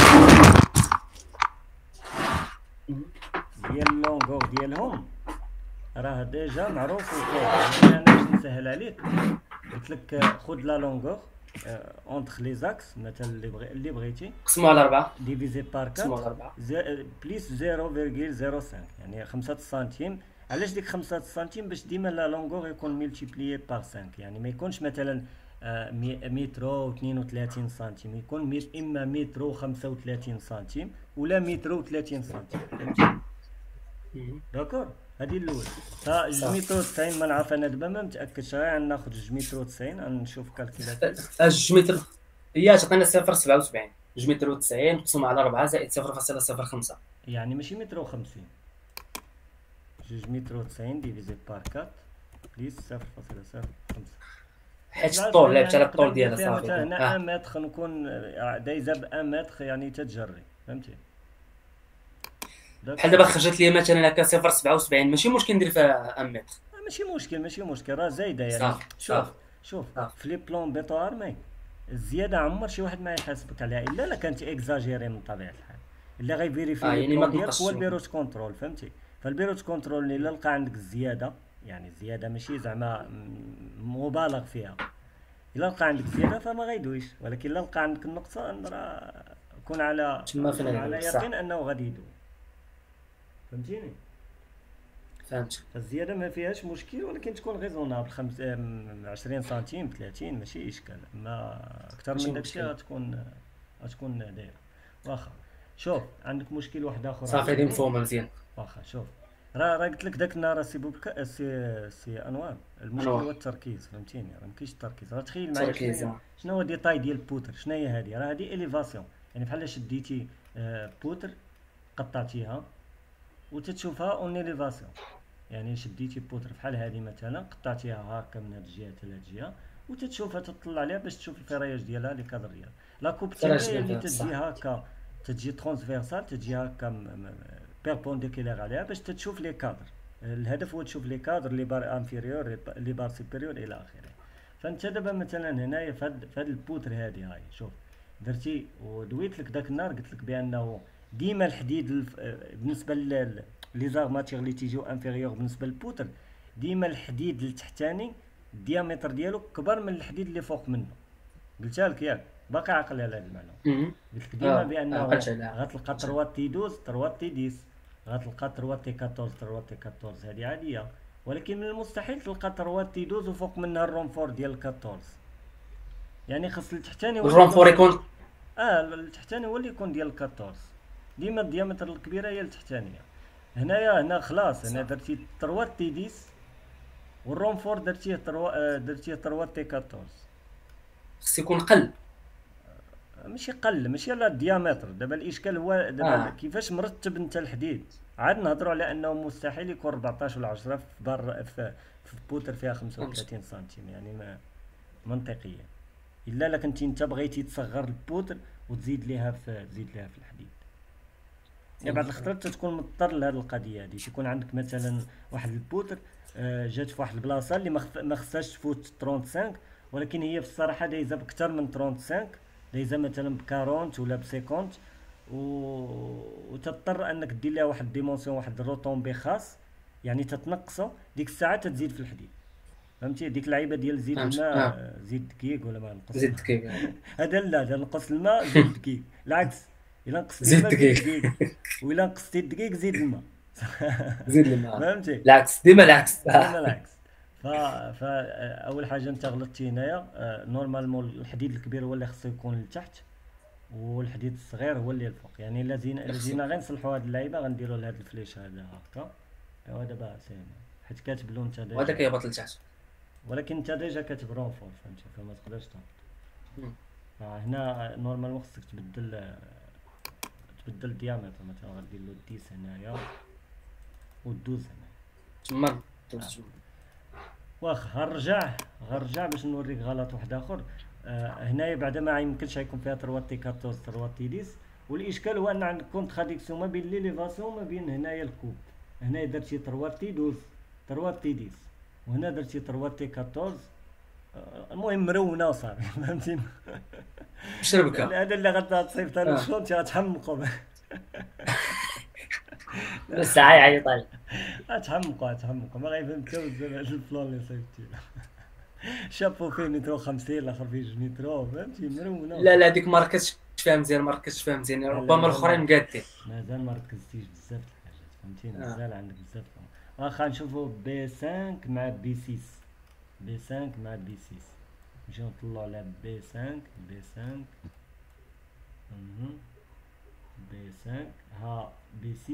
ديال اللونغور ديالهم راه ديجا معروف وكاين. انا باش نسهل عليك قلت لك خذ لا لونغور اونتر لي زاكس مثلا اللي بغيتي قسموا على 4 ديفيزي بار 4 بليس 0.05 يعني 5 سنتيم. علاش ديك 5 سنتيم؟ باش ديما لا لونغور يكون ملتيبليي بار 5، يعني ما يكونش مثلا متر و 32 سنتيم، يكون اما متر و 35 سنتيم ولا متر و 30 سنتيم. فهمتي؟ داكور. هذه الاولى. ف 2 متر و 90 ما نعرف انا دابا ما متاكدش، غير ناخذ 2 متر و 90 غنشوف كالكيلاتور. 2 متر هي تعطينا 0.77. 2 متر و 90 مقسوم على 4 زائد 0.05 يعني ماشي متر و 50. 2 متر و 90 ديفيزي بار 4 بليس 0.05 حيت الطول لعبت على الطول ديالها صافي. هنا 1 متر نكون دايزه ب 1 متر يعني تتجري. فهمتي؟ بحال دابا خرجت لي مثلا هكا 0.77 ماشي مشكل ندير فيها 1 متر. ماشي مشكل راه زايده يعني. شوف في لي بلون بيتو ارمي الزياده عمر شي واحد ما يحاسبك عليها الا كانت اكزاجيري من طبيعه الحال. اللي غيفيريفي يعني ما ديالك هو البيروت كونترول. فهمتي؟ فالبيروت كونترول الا لقى عندك الزياده، يعني الزياده ماشي زعما مبالغ فيها، الا لقى عندك زياده فما غيدويش، ولكن الا لقى عندك النقصان راه كون على يقين انه غادي يدوي. فهمتيني؟ فهمت. فالزياده ما فيهاش مشكل، ولكن تكون غيزونابل 20 سنتيم 30 ماشي اشكال، ما اكثر من داكشي غتكون دايره. واخا شوف عندك مشكل واحد اخر صافي هذه مفهومه مزيان. واخا شوف راه قلت لك داك النهار سي انوار المشكل هو التركيز. فهمتيني؟ راه مكاينش التركيز. راه تخيل معايا شنو هو ديتاي ديال البوتر. شنو هي هذه؟ راه هذه اليفاسيون، يعني بحال شديتي بوتر قطعتيها وتتشوفها اون اليفاسيون، يعني شديتي بوتر بحال هذه مثلا قطعتيها هكا من هاد الجهه حتى لهاد الجهه وتتشوفها تطلع عليها باش تشوف الفراياج ديالها لي كادر ديالها. لا كوبتيري اللي تجي هكا تجي ترانسفيرسال تجي هكا بيربونديكولير عليها باش تشوف لي كادر. الهدف هو تشوف لي كادر لي بار انفيريور لي بار سوبيريور الى اخره. فانت دابا مثلا هنايا فهاد البوتر هذه هاي شوف درتي ودويت لك داك النهار قلت لك بانه ديما الحديد بالنسبه لي زارماتيغ اللي تيجيو انفيريور بالنسبه للبوتر ديما الحديد التحتاني الديامتر ديالو كبر من الحديد اللي فوق منه. قلتها لك ياك باقي عاقل على هذا المعنى. قلت لك ديما بانه غتلقى 3 تي 12 3 تي 10 غتلقى 3 تي 14 3 تي 14 هذه عاديه، ولكن من المستحيل تلقى 3 تي 12 وفوق منها الرونفور ديال 14. يعني خاص التحتاني الرونفور يكون التحتاني هو اللي يكون ديال 14. ديما الديامتر الكبيره هي التحتانيه. هنا خلاص هنا درتي 3 تي 10 والرونفور درتيه 3 تي 14. خص يكون قل ماشي قل ماشي لا الديامتر. دابا الاشكال هو دابا كيفاش مرتب انت الحديد. عاد نهضروا على انه مستحيل يكون 14 ولا 10 في بوتر فيها 35 سنتيم، يعني ما منطقيا الا كنتي انت بغيتي تصغر البوتر وتزيد ليها في الحديد. يعني بعض الخطرات تكون مضطر لهذه القضيه هذه. تكون عندك مثلا واحد البوتر جات في واحد البلاصه اللي ما خصهاش تفوت 35، ولكن هي في الصراحه دايزه بكثر من 35، دايزه مثلا ب 40 ولا ب 50 وتضطر انك دير لها واحد ديمونسيون واحد الروطومبي خاص، يعني تتنقصه ديك الساعه تزيد في الحديد. فهمتي؟ ديك اللعيبه ديال زيد الماء زيد دقيق ولا ما نقص زيد دقيق هذا لا نقص الماء زيد دقيق، العكس الا نقصت الماء زيد دقيق وإلا نقصتي الدقيق زيد الماء زيد الماء فهمتي؟ العكس ديما العكس فاول حاجه انت غلطتي هنايا. نورمالمون الحديد الكبير هو اللي خصو يكون لتحت والحديد الصغير هو اللي الفوق. يعني الا جينا غير نصلحوا هاد اللعيبه غنديروا لهاد الفليش هذا هكا. ايوا دابا ساهل حيت كاتب له انت وهذا كيهبط لتحت، ولكن انت ديجا كاتب رونفور. فهمتي؟ فما تقدرش تهبط. هنا نورمالمون خصك تبدل الديامتر. مثلا غدير له 10 هنايا و12 هنايا تما واخا غنرجع باش نوريك غلط واحد اخر. هنايا بعدا ما يمكنش يكون فيها 3 تي 14 3 تي 10، والاشكال هو ان عندك كونتراديكسيون ما بين ليليفاسيون وما بين هنايا الكوب. هنايا درتي 3 تي 12 3 تي 10، وهنا درتي 3 تي 14. المهم مرونه وصافي فهمتيني. شربكه هذا اللي غتصيفط له الشوط غتحمقوا. بس عيط عليه. غتحمقوا ما غيفهم حتى بزاف هاد البلان اللي صيفطتي له. شابو فيه نيترو 50، الاخر فيه 2 نيترو، فهمتي مرونه. لا ديك ما ركزتش فيها مزيان، ربما الاخرين مقادين. مازال ما ركزتيش بزاف د الحاجات فهمتيني. مازال عندك بزاف. واخا نشوفو بي 5 مع بي 6. بي 5 مع بي 6. نمشيو نطلعو على بي 5 بي 5 بي 5 ها بي 6.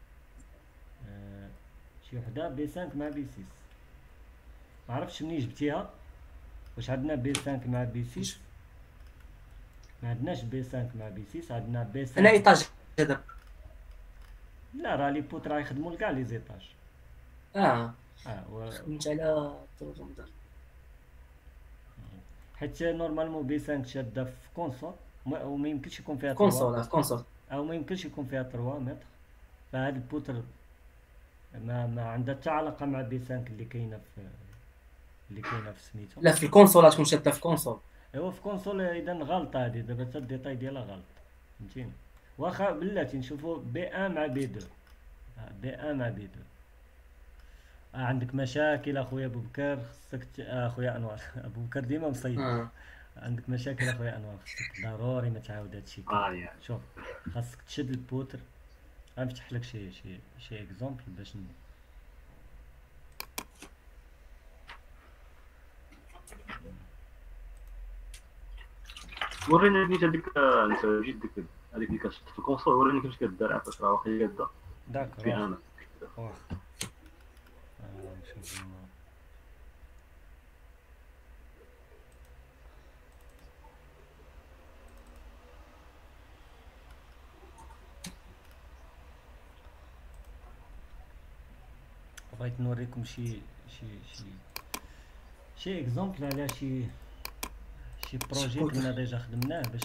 شي وحده بي 5 مع بي 6. ما عرفتش منين جبتيها. واش عندنا بي 5 مع بي 6؟ ما عندناش بي 5 مع بي 6، عندنا بي 5. انا ايطاج هذا. لا راه لي بوت راه يخدموا لكاع لي زيطاج. خدمت على رمضان حيت نورمالمون بي 5 شاده في كونسول، وما يمكنش يكون فيها كونسول او ما يمكنش يكون فيها 3 متر. فهاد البوتر ما عندها حتى علاقه مع بي 5 اللي كاينه في سميتو. لا في الكونسول تكون شاده في كونسول. ايوا في كونسول اذا غلطه هادي دابا حتى الديتاي ديالها غلط فهمتيني. واخا بلاتي نشوفو بي 1 مع بي 2. بي 1 مع بي 2. عندك مشاكل اخويا ابو بكر، خصك اخويا انوار ابو بكر ديما مصيب. عندك مشاكل اخويا انوار، خصك ضروري ما تعاود هادشي. شوف خاصك تشد البوتر. غنفتح لك شي اكزومبل باش وريني نيت هذيك انت جيت هذيك اللي كتشد في الكونسول، وريني كيفاش كدار عافاك راه واقيلا كدا. داكور في انا نشوف بغيت نوريكم شي اكزومبل على شي بروجي كنا ديجا خدمناه باش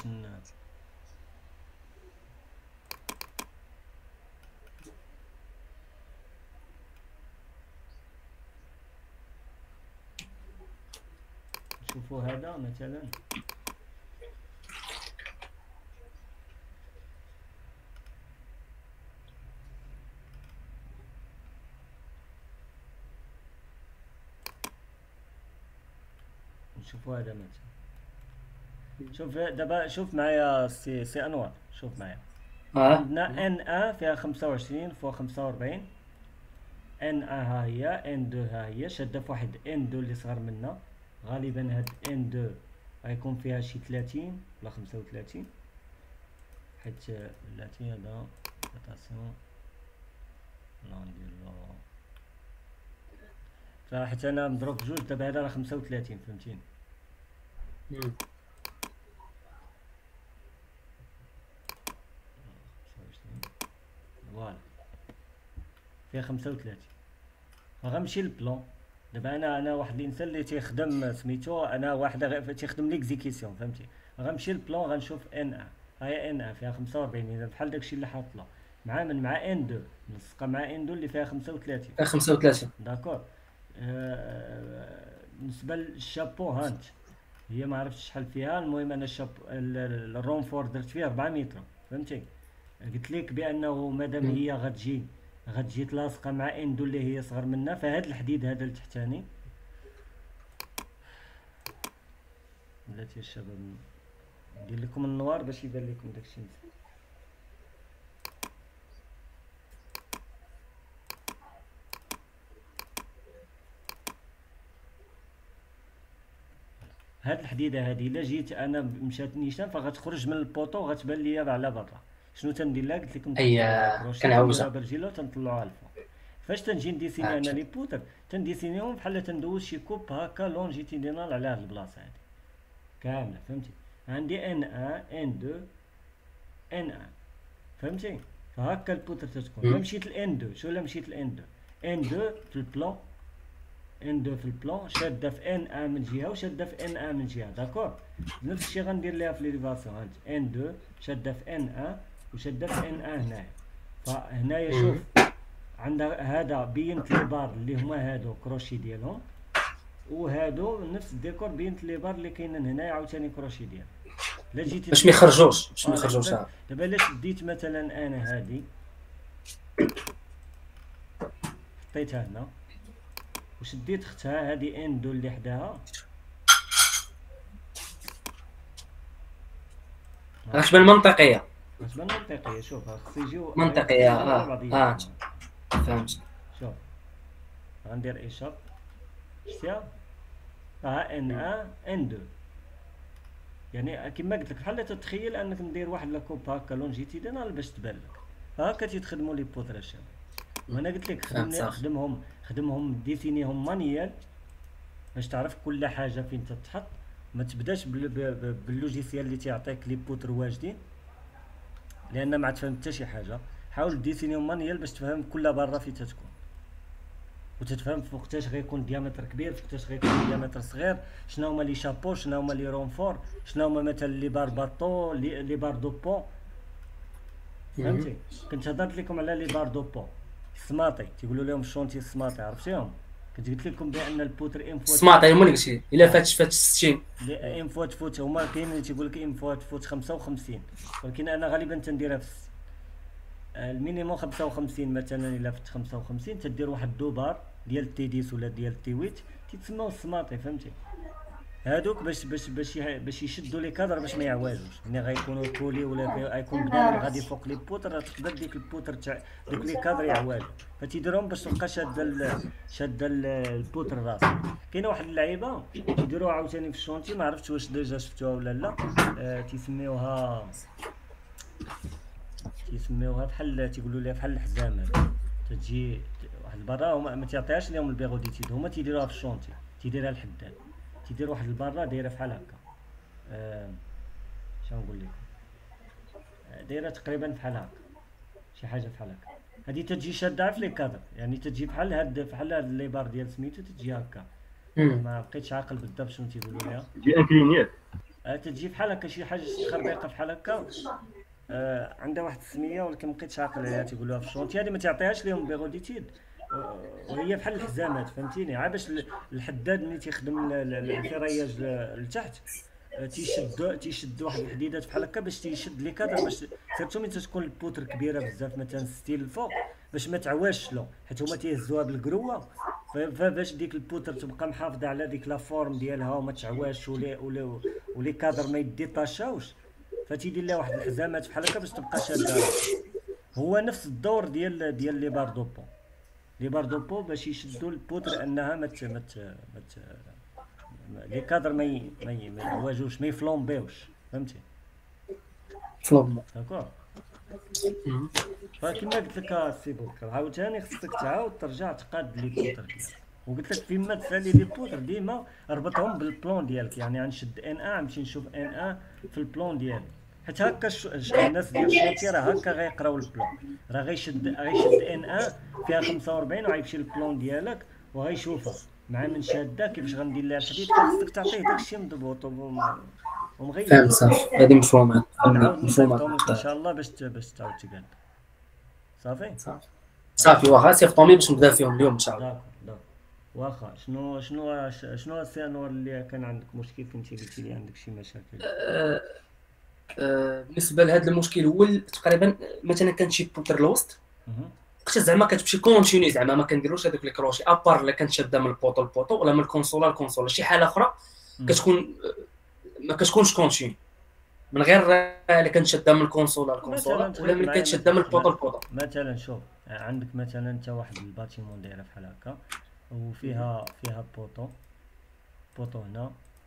نشوفوا. هذا مثلا نشوفوا هذا مثلا. شوف دابا شوف معايا سي انوار، شوف معايا. عندنا ان ا فيها 25 فوق 45. ان ا ها هي، ان دو ها هي شاده في واحد ان دو اللي صغر منا. غالبا هاد ان دو غيكون فيها شي 30 ولا 35، حيت 30 هذا روتاسيون لا نديرو. فحيت انا مضروب بجوج دابا هذا راه 35 فهمتيني. فوالا فيها 35. غنمشي للبلون. دابا انا واحد الانسان اللي تيخدم سميتو، انا واحد تيخدم ليكزيكسيون فهمتي. غنمشي للبلون غنشوف ان ا، هاهي ان ا فيها 45 اذا بحال داكشي اللي حاط له مع ان دو نلصقها مع ان دو اللي فيها 35. 35 داكور. بالنسبه للشابو هانت هي ما عرفتش شحال فيها. المهم انا الرونفور درت فيه 4 متر فهمتي. قلت لك بانه مادام هي غتجي تلاصقه مع اندو اللي هي صغر منها، فهاد الحديد هذا التحتاني بلاتي الشباب ندير لكم النوار باش يبان لكم داكشي مزيان. هاد الحديده هادي الا جيت انا مشات نيشان فغتخرج من البوطو وغتبان ليا على برا. شنو تندير لها؟ قلت لكم كنعوجها برجيله وتنطلعوها الفوق. فاش تنجي نديسيني انا لي بوتر تنديسينيهم بحال تندوز شي كوب هكا لونجيتيدينال على هاد البلاصه هادي كامله فهمتي. عندي ان ان ان دو ان ان فهمتي. فهكا البوتر تتكون. الا مشيت لان دو، شو الا مشيت لان دو، ان دو في البلون ان دو في البلون شاده في ان ا من جهه وشاده في ان ا من جهه، داكور. نفس الشيء غندير ليها في ليليفاسيون، هانت ان دو شاده في ان ا وشاده في ان ا هنايا. فهنايا شوف عندها هذا بينت لي بار اللي هما هادو كروشي ديالهم، وهادو نفس الديكور بينت لي بار اللي كاينين هنايا عاوتاني كروشي ديالهم. لا جيتي باش ما يخرجوش دابا الا شديت مثلا انا هادي حطيتها هنا وشديت اختها هادي ان دو اللي حداها، غتبان منطقيه. غتبان منطقيه. شوف خص يجيو منطقيه. على بعضياتهم. فهمت. شوف غندير ايشاب شتيها ان ا ان دو، يعني كما قلت لك بحال تتخيل انك ندير واحد لاكوب هكا لونجيتيدينال باش تبان لك. فهكا تيتخدموا لي بودر الشباب. وانا قلت لك خدمهم ديسينيهم مانيال باش تعرف كل حاجه فين تتحط. ما تبداش باللوجيسيال اللي تيعطيك لي بودر واجدين لان ما تفهم حتى شي حاجه. حاول ديسينيهم مانيال باش تفهم كل برا فين تتكون، وتتفهم وقتاش غيكون ديامتر كبير وقتاش غيكون ديامتر صغير، شنو هما لي شابو، شنو هما لي رونفور، شنو هما مثلا لي بار باطو، لي بار دو بون. فهمتي؟ كنت هضرت لكم على لي بار دو بون السماطي، تيقولوا لهم الشونتي السماطي، عرفتيهم؟ كنت قلت لكم بان البوتر ام فوت السماطي هما اللي قلتي الا فات 60 ام فوت هما كاينين اللي تيقول لك ام فوت 55، ولكن انا غالبا تنديرها في المينيموم 55. مثلا الا فت 55 تدير واحد دوبار ديال تي 10 ولا ديال تي 8 تيتسموا السماطي. فهمتي؟ هادوك باش يشدوا لي كادر باش ما يعواجوش، ملي غيكونوا كولي ولا غيكون بنادم غادي فوق لي بوتر تقدر ديك البوتر تاع دوك لي كادر يعواجوا، فتيديرهم باش تبقى شاده البوتر راسها. كاينه واحد اللعيبه تيديروها عاوتاني في الشونتي، ما عرفتش واش ديجا شفتوها ولا لا. تيسميوها بحال تيقولوا ليها بحال الحزامات، تجي واحد البرا ما تعطيهاش لهم البيغوديتيد، هما تيديروها في الشونتي، تيديرها الحداد، تيدير واحد البرا دايره بحال هكا. شنو نقول لكم، دايره تقريبا بحال هكا، شي حاجه بحال هكا. هذه تجي شاده في لي كادر، يعني تجي بحال هاد لي بار ديال سميتو تجي هكا. ما بقيتش عاقل بالضبط شنو تيقولوا ليها، تجي انكلينيات. تجي بحال هكا شي حاجه خربيقه بحال هكا. عندها واحد السميه ولكن ما بقيتش عاقل عليها. تيقولوها في الشونتي هذه ما تعطيهاش لهم بيغوديتيد، وهي بحال الحزامات. فهمتيني؟ عا باش الحداد ملي تيخدم الفرياج لتحت تيشد واحد الحديدات بحال هكا باش تيشد لي كادر، باش سيرتو ملي تكون البوتر كبيره بزاف مثلا 60 الفوق باش ما تعواش له، حيت هما تيهزوها بالقروه. فباش ديك البوتر تبقى محافظه على ديك لا فورم ديالها وما تعواش ولي كادر ما يديطاشاوش، فتيدير لها واحد الحزامات بحال هكا باش تبقى شاده. هو نفس الدور ديال لي باردوبو. لي باردوبو باش يشدوا البودر انها لي كادر ما يعواجوش، ما يفلومبيوش. فهمتي؟ فلوم داكور. فكما قلت لك السي بوكر عاوتاني خصك تعاود ترجع تقاد لي بودر ديالك، وقلت لك فيما تسالي لي بودر ديما ربطهم بالبلون ديالك، يعني غنشد ان ا نمشي نشوف ان ا في البلون ديالي، حيت هكا الناس ديال الشونتي راه هكا غيقراو البلون، راه غيشد ان ا فيها 45 وغيمشي للبلون ديالك وغيشوفها مع من شاده كيفاش غندير لها الحديد. خاصك تعطيه داكشي مضبوط ومغير. فهمت صافي، هذه مفهومه. نعاود نصيفطهم لك ان شاء الله باش تعاود تقاد. صافي صافي واخا صيفطهم باش نبدا فيهم اليوم ان شاء الله. داك واخا. شنو السي انور اللي كان عندك مشكل؟ كنتي قلتي لي عندك شي مشاكل. بالنسبه لهذا المشكل هو تقريبا مثلا كان شي بوتر الوسط وقت زعما كتمشي كونتيني، زعما ما كنديروش هذوك لي كروشي ابار الا كانت شاده من البوطو للبوطو ولا من الكونسولا للكونسولا. شي حاله اخرى كتكون ما كتكونش كونتيني من غير الا كانت شاده من الكونسولا للكونسولا ولا من كانت شاده من البوطو للبوطو. مثلا شوف عندك مثلا انت واحد الباتيمون دايره بحال هكا وفيها بوطو هنا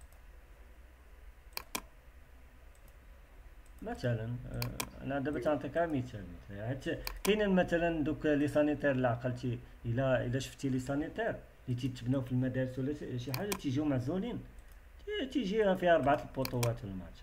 مثلا. انا دابا تنعطيك مثال حيت كاينين مثلا دوك لي سانيتير اللي عقلتي الا شفتي لي سانيتير اللي تيتبناو في المدارس ولا شي حاجه تيجيو معزولين، تيجي فيها 4 البوطوات الماتش.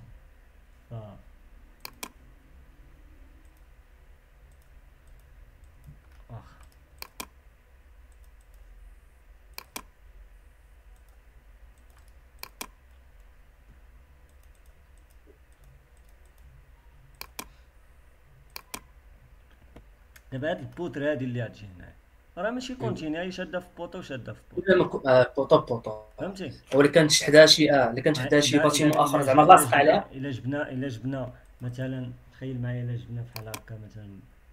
دابا هاد البوتر هادي اللي غتجي هنايا راه ماشي كونتيني، هي شاده في بوطه وشاده في بوطه، ولا بوطو فهمتي؟ اللي كانت حدا شي اللي كانت حدا شي باتيمون اخر زعما لاصق عليها. الا جبنا مثلا، تخيل معايا الا جبنا بحال هكا مثلا،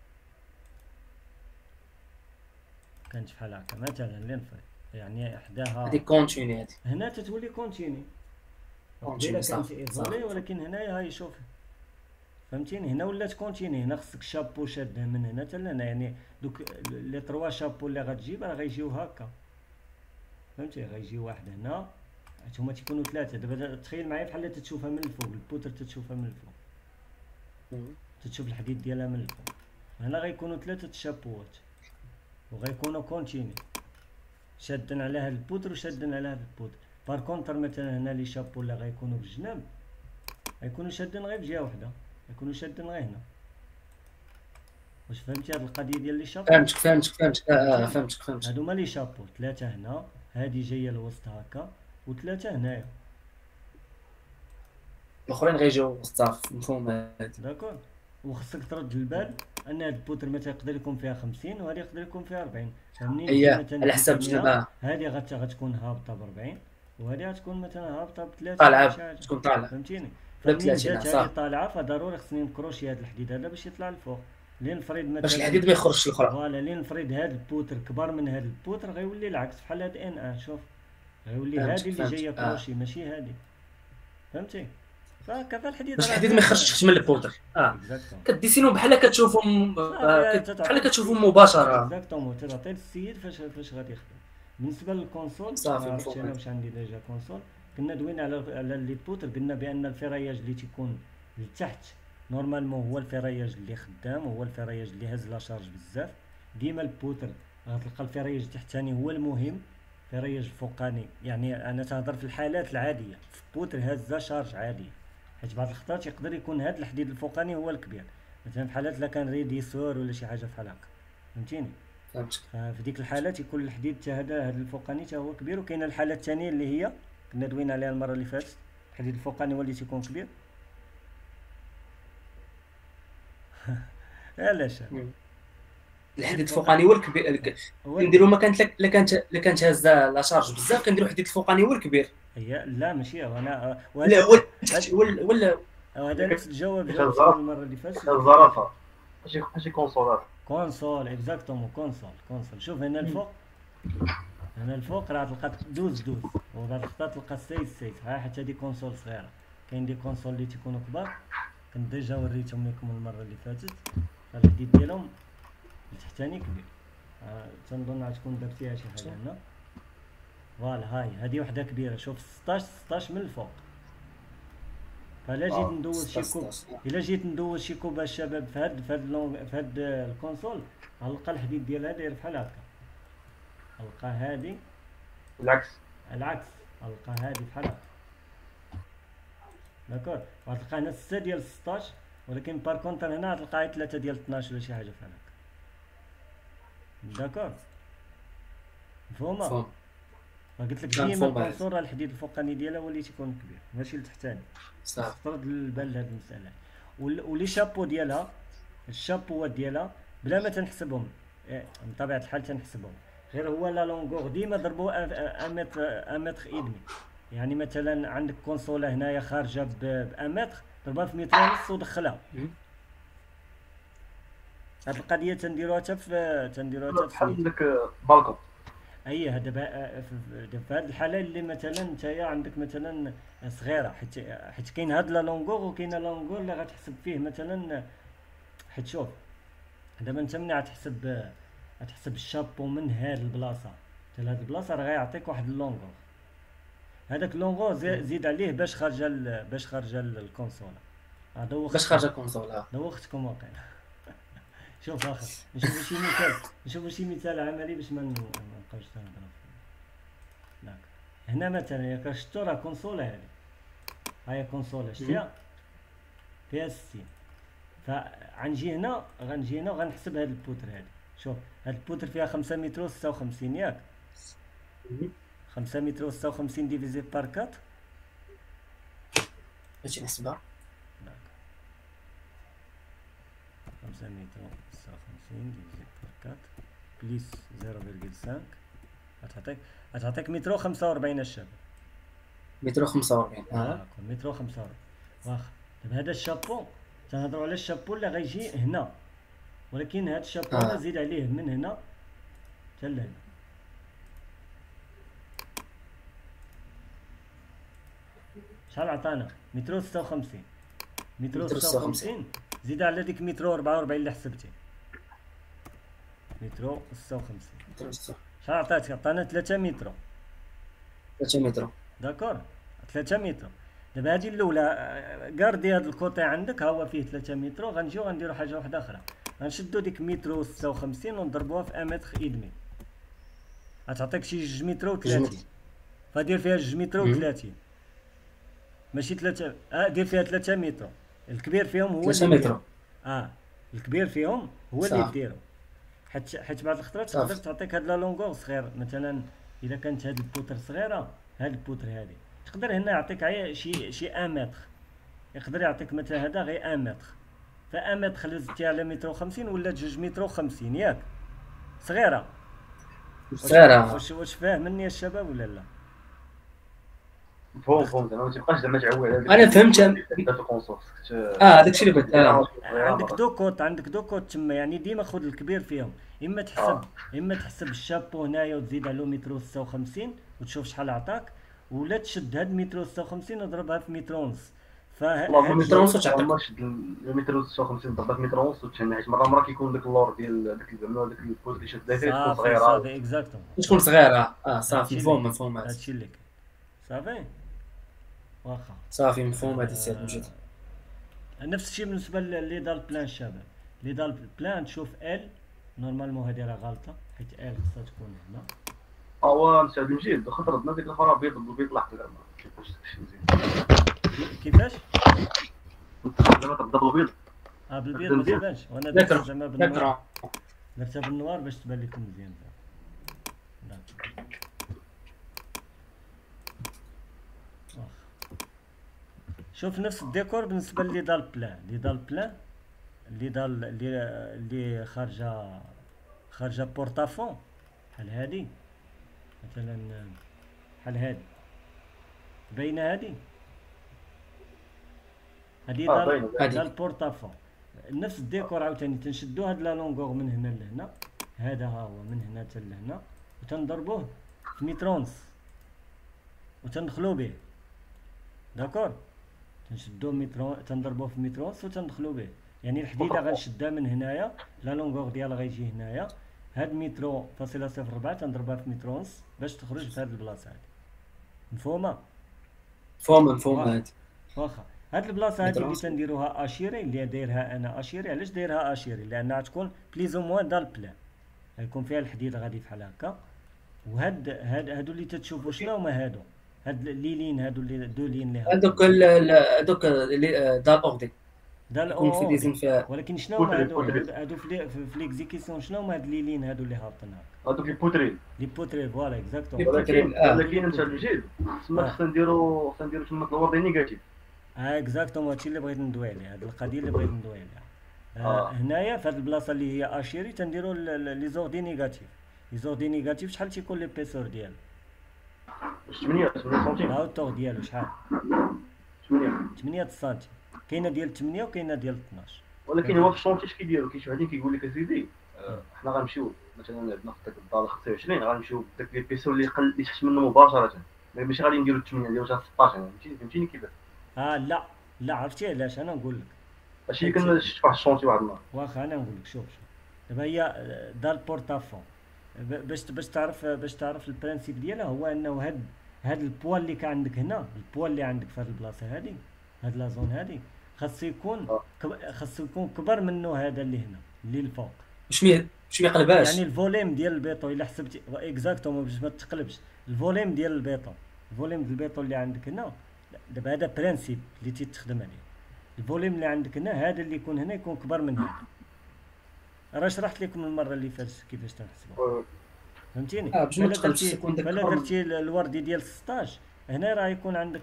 كانت بحال هكا مثلا لنفرض يعني حداها هذيك كونتيني، هذه هنا تتولي كونتيني. كونتيني قبيله كانت صافي ايزولي، ولكن هنايا هاي شوفي، فهمتيني؟ هنا ولات كونتيني، هنا خصك شابو شاده من هنا حتى لهنا، يعني دوك لي تروا شابو اللي غتجيب راه غيجيو هكا، فهمتي؟ غيجي واحد هنا، هما تيكونوا ثلاثه. دابا تخيل معايا بحال تتشوفها من الفوق، البوتر تتشوفها من الفوق، تتشوف الحديد ديالها من الفوق. هنا غيكونوا ثلاثه شابوات وغيكونوا كونتيني شادين على هاد البودر وشادين على هاد البودر. بار كونتر مثلا هنا لي شابو اللي غيكونوا بالجناب غيكونوا شادين غير بجهه وحده، غيكونوا شادين غير هنا. واش فهمتي هاد القضيه ديال لي شابو؟ فهمتك. هادو هما لي شابو، ثلاثه هنا، هادي جايه الوسط هكا، وثلاثه هنايا، الاخرين غيجيو صافي مفهوم هذا. داكور. وخصك ترد البال ان هاد البوتر مثلا يقدر يكون فيها 50 وهادي يقدر يكون فيها 40، فمنين هي مثلا على حسب جنبها هادي غتكون هابطه ب 40 وهادي غتكون مثلا هابطه ب 30 طالعه، تكون طالعه فهمتيني؟ ولا فمنين 30 جات صح، هادي طالعه فضروري خصني نكروشي هاد الحديد هذا باش يطلع لفوق، لين نفرض مثلا باش الحديد ما يخرجش الاخرى. فوالا لين نفرض هاد البوتر كبر من هاد البوتر غيولي العكس بحال هاد ان شوف، غيولي هادي اللي جايه كروشي ماشي هادي، فهمتي؟ فهكا الحديد باش الحديد ما يخرجش من البودر. كديسينو بحال كتشوفهم بحال كتشوفهم مباشره. اكزاكتومون تعطي للسيد فاش غادي يخدم. بالنسبه للكونسول صافي، ما عرفتش انا واش عندي ديجا كونسول. كنا دوينا على لي بوتر، قلنا بان الفراياج اللي تيكون لتحت نورمالمون هو الفراياج اللي خدام، هو الفراياج اللي هز لا شارج بزاف. ديما البوتر غتلقى الفراياج التحتاني هو المهم، الفراياج الفوقاني يعني انا تهضر في الحالات العاديه، في بوتر هازه شارج عاديه، حيت بعض الخطرات يقدر يكون هاد الحديد الفوقاني هو الكبير، مثلا في حالات لا كان ريديسور ولا شي حاجه بحال هكا، فهمتيني؟ فهمتك. ففي ديك الحالات يكون الحديد حتى هذا الفوقاني حتى هو كبير. وكاينه الحاله الثانيه اللي هي كنا دوينا عليها المره اللي فاتت، الحديد الفوقاني هو اللي تيكون كبير. علاش الحديد الفوقاني هو الكبير كنديروا ما كانت لا كانت هازه لا شارج بزاف كنديروا الحديد الفوقاني هو الكبير. هي لا ماشي انا ولا ولا هذا نفس الجواب جاوبت المره اللي فاتت. الزرافه ماشي كونسولات، كونسول اكزاكتومون كونسول. شوف هنا الفوق، هنا الفوق راه تلقى دوز وبعض الخطات تلقى سيس ها، حتى هادي كونسول صغيره. كاين دي كونسول اللي تيكونوا كبار، كنت ديجا وريتهم لكم المره اللي فاتت، الحديد ديالهم التحتاني كبير. تنظن غتكون درتيها شي حاجه هنا، فوالا هاي هادي وحده كبيره، شوف 16 من الفوق. فالا جيت ندوز شي كوب، الا جيت ندوز شي كوب الشباب في هاد الكونسول، غنلقى الحديد ديالها داير بحال هكا، غنلقى هادي العكس غنلقى هادي بحال هكا، داكور. غتلقى هنا 6 ديال 16، ولكن بار كونتر هنا غتلقى 3 ديال 12 ولا شي حاجه بحال هكا، داكور مفهومه؟ فقلت لك ديما الكونسول راه الحديد الفوقاني ديالها هو اللي تيكون كبير ماشي التحتاني، صافي ترد البال لهاد المساله. ولي شابو ديالها، الشابوات ديالها بلا ما تنحسبهم، بطبيعه الحال تنحسبهم، غير هو لا لونغور ديما ضربوا 1 متر ادمي. يعني مثلا عندك كونسوله هنايا خارجه ب 1 متر، ضربها في 1 متر ونص ودخلها. هاد القضيه تنديروها حتى في بحال داك بالكون. اي دابا في هاد الحاله اللي مثلا نتايا عندك مثلا صغيره، حيت كاين هاد لا لونغور وكاين لا لونغور اللي غتحسب فيه مثلا. حيت شوف دابا انت ملي غتحسب الشابو من هاد البلاصه حتى لهاد البلاصه، راه غيعطيك واحد اللونغور، هذاك اللونغور زيد عليه باش خارجه الكونسوله. هذا هو باش خارجه الكونسوله، دوختكم واقيلا. شوف اخر نشوفوا شي مثال عملي باش ما نبقاوش تنهضروا. هنا مثلا ياك شفتوا راه كونسوله، هاي كونسوله شتيها فيها 60. فغنجي هنا وغنحسب هاد البوتر هادي. شوف هاد البوتر فيها 5 متر و 56 ياك، 5 متر و 56 ديفيزي بار 4 باش نحسبها. 5 متر 59 ديفيزي بار 4 بليس 0.5 غتعطيك متر 45 الشباب. متر 45. متر 45. واخا دابا هذا الشابو تنهضروا على الشابو اللي غيجي هنا، ولكن هذا الشابو انا زيد عليه من هنا حتى لهنا. شحال عطانا؟ متر 56. متر 56 زيد على ديك متر 44 اللي حسبتي. متر 56 شحال عطاتك؟ عطانا 3 متر. 3 متر داكور 3 متر. دابا هادي الاولى كاردي هاد الكوطي عندك، ها هو فيه 3 متر. غنجيو غنديرو حاجه واحده اخرى، غنشدو ديك متر 56 ونضربوها في 1 متر ادمي، غتعطيك شي 2 متر و30. فدير فيها 2 متر و30 ماشي 3. دير فيها 3 متر. الكبير فيهم هو 3 متر. الكبير فيهم هو اللي ديرو، حيت بعض الخطرات تقدر تعطيك هاد لا لونغور صغير. مثلا الا كانت هاد البوتر صغيره، هاد البوتر هادي تقدر هنا يعطيك غير شي 1 متر، يقدر يعطيك مثلا هذا غير 1 متر. ف 1 متر زدتي على متر و50 ولات 2 متر و50 ياك صغيره. واش فاهمني الشباب ولا لا؟ فهمت انا. ما تبقاش زعما تعول على انا فهمت داكشي اللي بغيت. عندك دو كوت تما، يعني ديما خذ الكبير فيهم. اما تحسب الشابو هنايا وتزيد على متر 56 وتشوف شحال عطاك، ولا تشد هاد متر 56 وضربها في متر ونص. والله متر ونص تعطيك متر 56 ضربها في متر ونص وتشنع، حيت مره كيكون داك اللور ديال داك زعما داك البوز اللي شاد فيه تكون صغيره. صافي اكزاكتومون تكون صغيره. صافي مفهوم هادشي اللي كاين. صافي واخا صافي مفهوم هاد السير بجد. نفس الشيء بالنسبه لي دال بلان الشباب. لي دال بلان تشوف ال نورمالمون هادي راه غلطه، حيت ال خصها تكون هنا. مساعد المجيد خاطر ردنا ديك الاخرى بيض لحق زعما كيفاش داكشي مزيان. كيفاش زعما تبدا بالبيض. بالبيض ما تبانش، وانا درت زعما بالنوار. درتها بالنوار باش تبان لكم مزيان. شوف نفس الديكور بالنسبه لي دال بلان. اللي خارجه بورطافون بحال هادي مثلا، بحال هادي باينه. هادي دال بورطافون نفس الديكور. عاوتاني تنشدو هاد لا لونغور من هنا لهنا، هذا ها هو من هنا حتى لهنا، وتنضربوه في متر ونص وتندخلو به. داكور تنشدو متر، تنضربوه في متر ونص وتندخلو به. يعني الحديده غنشدها من هنايا، لا لونغور ديالها غيجي هنايا. هاد متر فاصله 04 تنضربها في متر ونص باش تخرج في هاد البلاصه هادي. مفهومه هادي. واخا هاد البلاصه هادي اللي تنديروها اشيري، اللي دايرها انا اشيري. علاش دايرها اشيري؟ لانها تكون بليزو موان دال بلان، غيكون فيها الحديد غادي بحال هكا. هادو اللي تتشوفوا شنو هما هادو؟ هاد الليلين هادو اللي دو لين اللي هادوك دال اوردي دال اوردي فيها. ولكن شنو هما هادو في ليكزيكسيون؟ شنو هما هاد الليلين هادو اللي هابطين هكا؟ هادوك لي بوتريل فوالا اكزاكتومون. ولكن انت المجيد تما خصنا نديرو تما الوردي نيجاتيف. اكزاكتومون هادشي اللي بغيت ندوي عليه، هاد القضيه اللي بغيت ندوي عليها. هنايا في هاد البلاصه اللي هي اشيري تنديرو لي زوردي نيجاتيف. لي زوردي نيجاتيف شحال تيكون ليبيسور ديالو؟ 8 سنتيم. ها الطوغ ديالو شحال؟ 8 سنتيم. كاينه ديال 8 وكاينه ديال 12. ولكن هو في الشونتي اش كيديروا؟ كاين شي وحدين كيقول لك اسيدي حنا غنمشيو مثلا عندنا في داك الدار 25 غنمشيو بداك ليبيسور اللي تحت منه مباشره، ماشي غادي نديرو 8 ديالو حتى 16. فهمتيني كيفاش؟ لا عرفتي علاش؟ انا نقول لك هادشي اللي كنا شفت واحد الشونتي واحد النهار. واخا انا نقول لك شوف دابا هي دار بورطافون باش تعرف البرانسيب ديالها. هو انه هاد البوا اللي كان عندك هنا، البوا اللي عندك في هاد البلاصه هادي، هاد لا زون هادي خاصو يكون كبر منه هذا اللي هنا اللي الفوق. باش ما يقلباش. يعني الفوليم ديال البيطو الا حسبتي اكزاكتومون باش ما تقلبش، الفوليم ديال البيطو اللي عندك هنا. دابا هذا برانسيب اللي تيتخدم عليه. الفوليم اللي عندك هنا هذا اللي يكون هنا يكون كبر من هذا. راه شرحت لكم المره اللي فاتت كيفاش تنحسبوا، فهمتيني؟ باش ما تقلبش يكون داك. فلا درتي الوردي ديال 16 هنا راه يكون عندك.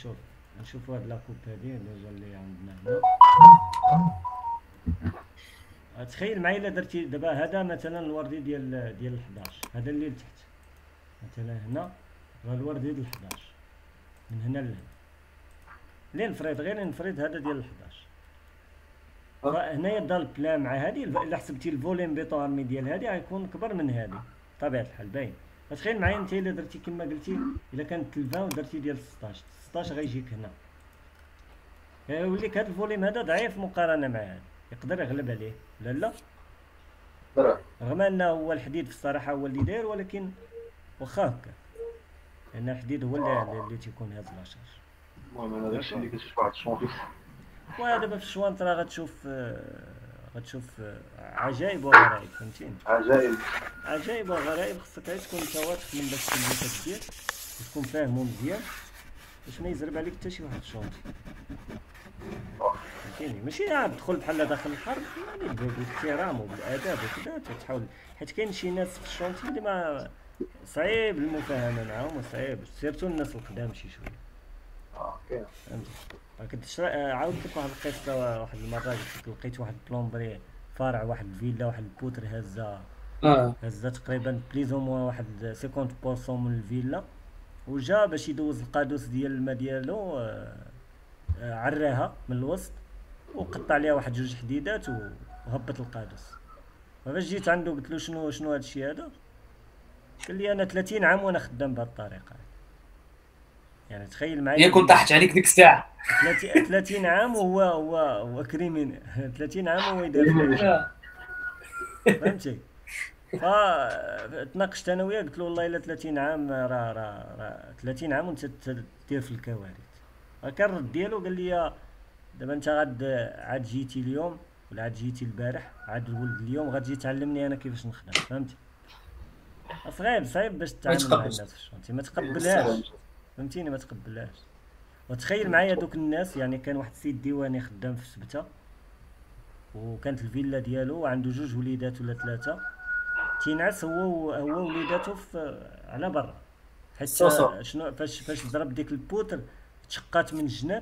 نشوفوا هاد لاكوب هادي اللي عندنا هنا. تخيل معايا الا درتي دابا هذا مثلا الوردي ديال 11، هذا اللي لتحت مثلا هنا راه الوردي ديال 11 من هنا لهنا، لين نفرض غير نفرض هذا ديال 11. فهنايا دا البلان مع هذه الا حسبتي الفوليم بيطارمي ديال هذه غيكون كبر من هذه بطبيعه الحال باين. فتخيل معايا انت الا درتي كما قلتي الا كانت 20 ودرتي ديال 16 غيجيك هنا، يولي لك هذا الفوليم هذا ضعيف مقارنه مع هذا، يقدر يغلب عليه لا رغم انه هو الحديد في الصراحه هو اللي داير، ولكن واخا هكا لان الحديد هو اللي تيكون هذا لاشارج. المهم انا داكشي اللي كتشوف واحد الشونطيس. ودابا في الشوانط راه غتشوف عجائب وغرائب، فهمتيني؟ عجائب وغرائب. خصك غير تكون انت واثق من داكشي اللي كدير وتكون فاهمو مزيان باش ما يزرب عليك حتى شي واحد الشونطي، فهمتيني؟ ماشي تدخل بحال داخل الحرب، يعني بالاحترام وبالاداب وكذا تحاول، حيت كاين شي ناس في الشونطي اللي ما صعيب المفاهمه معاهم وصعيب، سيرتو الناس القدام شي شويه. كاين. كنت عاودت لك واحد القصه، واحد المره قلت لك لقيت واحد البلومبري فارع واحد الفيلا، واحد البوتر هزه تقريبا بليزوموا واحد 50% من الفيلا، وجا باش يدوز القادوس ديال الماء ديالو عراها من الوسط وقطع عليها واحد جوج حديدات وهبط القادوس. فاش جيت عنده قلت له شنو هذا الشيء هذا؟ قال لي انا 30 عام وانا خدام بهذه الطريقه. يعني تخيل معايا ياكون طاحت عليك ديك الساعه 30 عام وهو كريمين 30 عام وهو يدافع، فهمتي؟ فتناقشت انا وياه قلت له والله الا 30 عام راه 30 عام وانت تدير في الكوارث. كان الرد ديالو قال لي دابا انت عاد جيتي اليوم ولا عاد جيتي البارح، عاد الولد اليوم غتجي تعلمني انا كيفاش نخدم، فهمتي؟ صعيب باش تتعامل مع الناس في الشونتي، ما تقبلهاش، فهمتيني؟ ما تقبلهاش. وتخيل معايا دوك الناس، يعني كان واحد السيد ديواني خدام في سبته وكانت الفيلا ديالو عنده جوج وليدات ولا ثلاثه، تينعس هو وليداتو على برا، حيت شنو فاش ضرب ديك البوتر تشقات من الجناب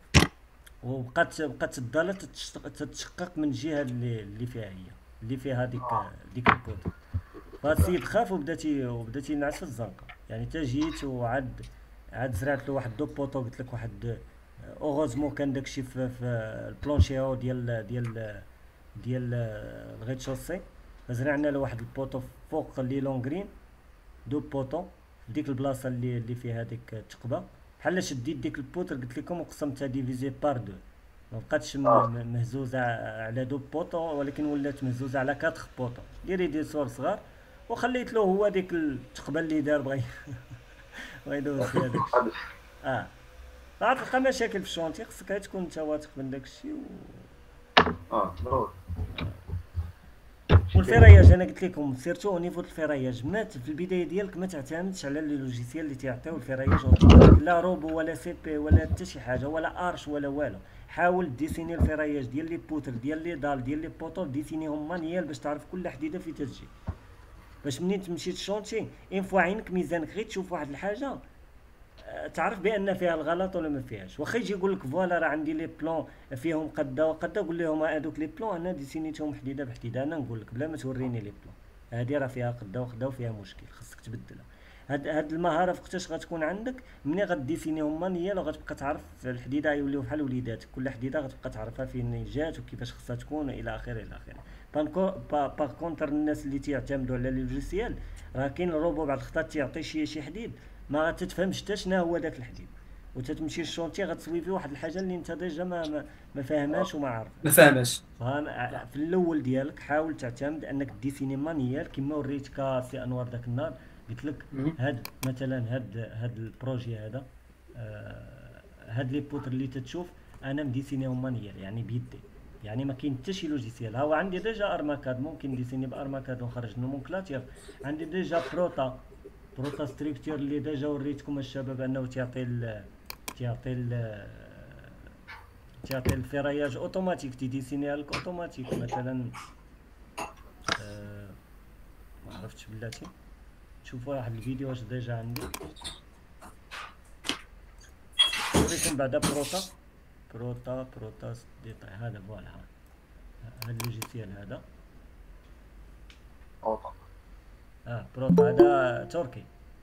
وبقات الضاله تتشقق من الجهه اللي فيها ديك البوتر. فهاد السيد خاف وبدا ينعس في الزنقه. يعني تا جيت وعاد زرعت له واحد دو بوطو، قلت لك واحد اوغوزمون كان داكشي في البلونشيو ديال الغيت شوسي، زرعنا له واحد البوطو فوق لي لونغرين، دو بوطو في ديك البلاصه اللي فيها ديك الثقبه، بحال شديت ديك البوتر قلت لكم وقسمتها ديفيزي بار دو، ما بقاتش مهزوزه على دو بوطو ولكن ولات مهزوزه على 4 بوطو، ديري دي صور صغار وخليت له هو ديك التقبه اللي دار بغى يدوز فيها داكشي. غتلقى مشاكل في الشونتي، خصك غير تكون انت واثق من داكشي ضروري. والفراياج انا قلت لكم سيرتو او نيفو الفراياج، في البدايه ديالك ما تعتمدش على لي لوجيسيال اللي تيعطيو الفراياج لا روبو ولا سي بي ولا حتى شي حاجه ولا ارش ولا والو. حاول ديسيني الفراياج ديال لي بوتر ديال لي دال ديال لي بوطو، ديسينيهم مانيال باش تعرف كل حديده فين تجي، باش منين تمشي تشونتي ان فوا عينك ميزانك غير تشوف واحد الحاجه تعرف بان فيها الغلط ولا ما فيهاش. واخا يجي يقول لك فوالا راه عندي لي بلون فيهم قدا وقدا، قول لهم هذوك لي بلون انا ديسينيتهم حديده بحديده، انا نقول لك بلا ما توريني لي بلون هذه راه فيها قدا وقدا وفيها مشكل خصك تبدلها. هاد المهاره فوقتاش غتكون عندك ملي غديسينيهم مانيال وغتبقى تعرف الحديده يوليو بحال وليداتك، كل حديده غتبقى تعرفها فين جات وكيفاش خصها تكون الى اخره الى اخره. باغ كونتر الناس اللي تيعتمدوا على لي لوجيسيال راه كاين الروبو بعض الخطات تيعطي شي حديد ما تتفهمش حتى شنو هو داك الحديد، وتتمشي للشونتي غتسوي فيه واحد الحاجه اللي انت ديجا ما فاهماش وما عارف ما فاهماش. في الاول ديالك حاول تعتمد انك ديسيني مانيال كما وريتك سي انوار داك النهار، قلت لك هاد مثلا هاد البروجي هذا هاد لي بوتر اللي تتشوف انا مديسينيهم مانيال يعني بيدي، يعني ما كاين حتى شي لوجيسيال. ها هو عندي ديجا ارماكاد ممكن ديسيني بارماكاد ونخرج نومونكلاتير، عندي ديجا بروتا ستركتور اللي ديجا وريتكم الشباب انه تعطي الفراياج اوتوماتيك، تيديسينيها لك اوتوماتيك مثلا. ما عرفتش بلاتي شوفوا واحد الفيديو واش ديجا عندي وريكم بعدا بروتا ديتاي هذا فوالا هاد اللوجيسيال هذا اوطا. بروتا هذا تركي،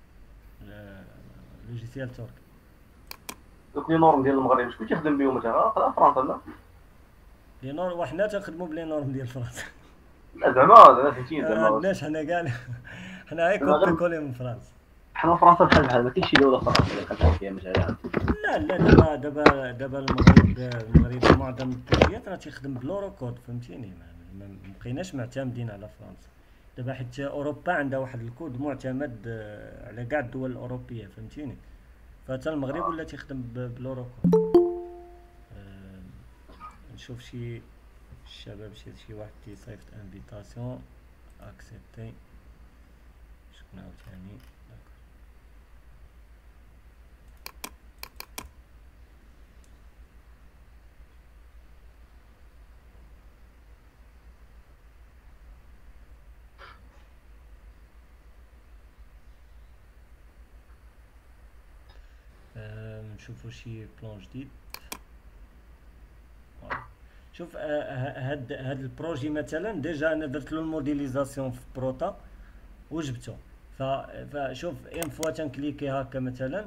لوجيسيال تركي. دوك لي نورم ديال المغرب شكون تيخدم بهم مثلا؟ فرنسا لا؟ لي نور وحنا تنخدموا بلي نورم ديال فرنسا. لا زعما فهمتيني ما زعما عندناش حنا كاع حنا غير زعما كوبي غير كولي من فرنسا. حنا فرنسا بحال ما كاينش شي دوله فرنسا اللي كتعرف فيها مشاريع. لا دابا المغرب معظم البروجيات راه تيخدم بلورو كود، فهمتيني. ما بقيناش معتمدين على فرنسا دابا، حيت اوروبا عندها واحد الكود معتمد على كاع الدول الاوروبيه، فهمتيني. فحتى المغرب ولا تيخدم بلورو كود. نشوف شي الشباب، شي واحد تيصيفط انفيتاسيون اكسبتي. شكون عاوتاني؟ نشوفو شي بلان جديد. شوف هاد البروجي مثلا ديجا انا درت له الموديليزاسيون في بروتا وجبته. فشوف ان فوا تنكليكي هكا مثلا،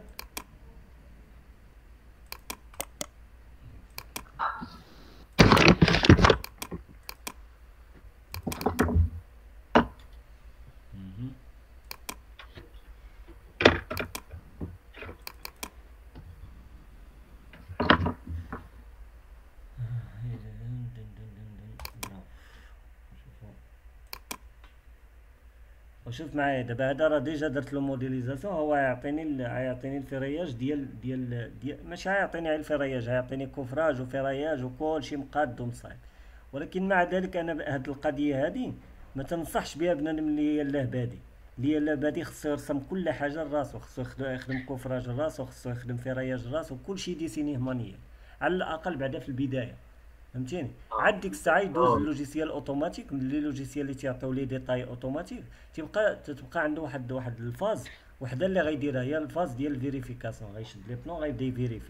وشوف معايا دابا هذا راه ديجا درت له موديليزاسيون. هو يعطيني الفرياج ديال ماشي غيعطيني غير الفرياج، غيعطيني كوفراج وفرياج وكلشي مقاد ومصايب. ولكن مع ذلك انا هاد القضيه هادي ما تنصحش بها بنادم اللي يلاه بادي. اللي يلاه بادي خصو يرسم كل حاجه لراسو، خصو يخدم كوفراج لراسو، خصو يخدم فرياج لراسو، كلشي ديسينيه مانيال على الاقل بعدا في البدايه، فهمتيني. عاد ديك الساعه يدوز اللوجيسيال اوتوماتيك، من لي لوجيسيال اللي تيعطيو لي ديتاي اوتوماتيك تتبقى عنده واحد الفاز وحده اللي غيديرها، هي الفاز ديال الفيريفيكاسيون. غيشد لي بلون غيبدا يفيريفي.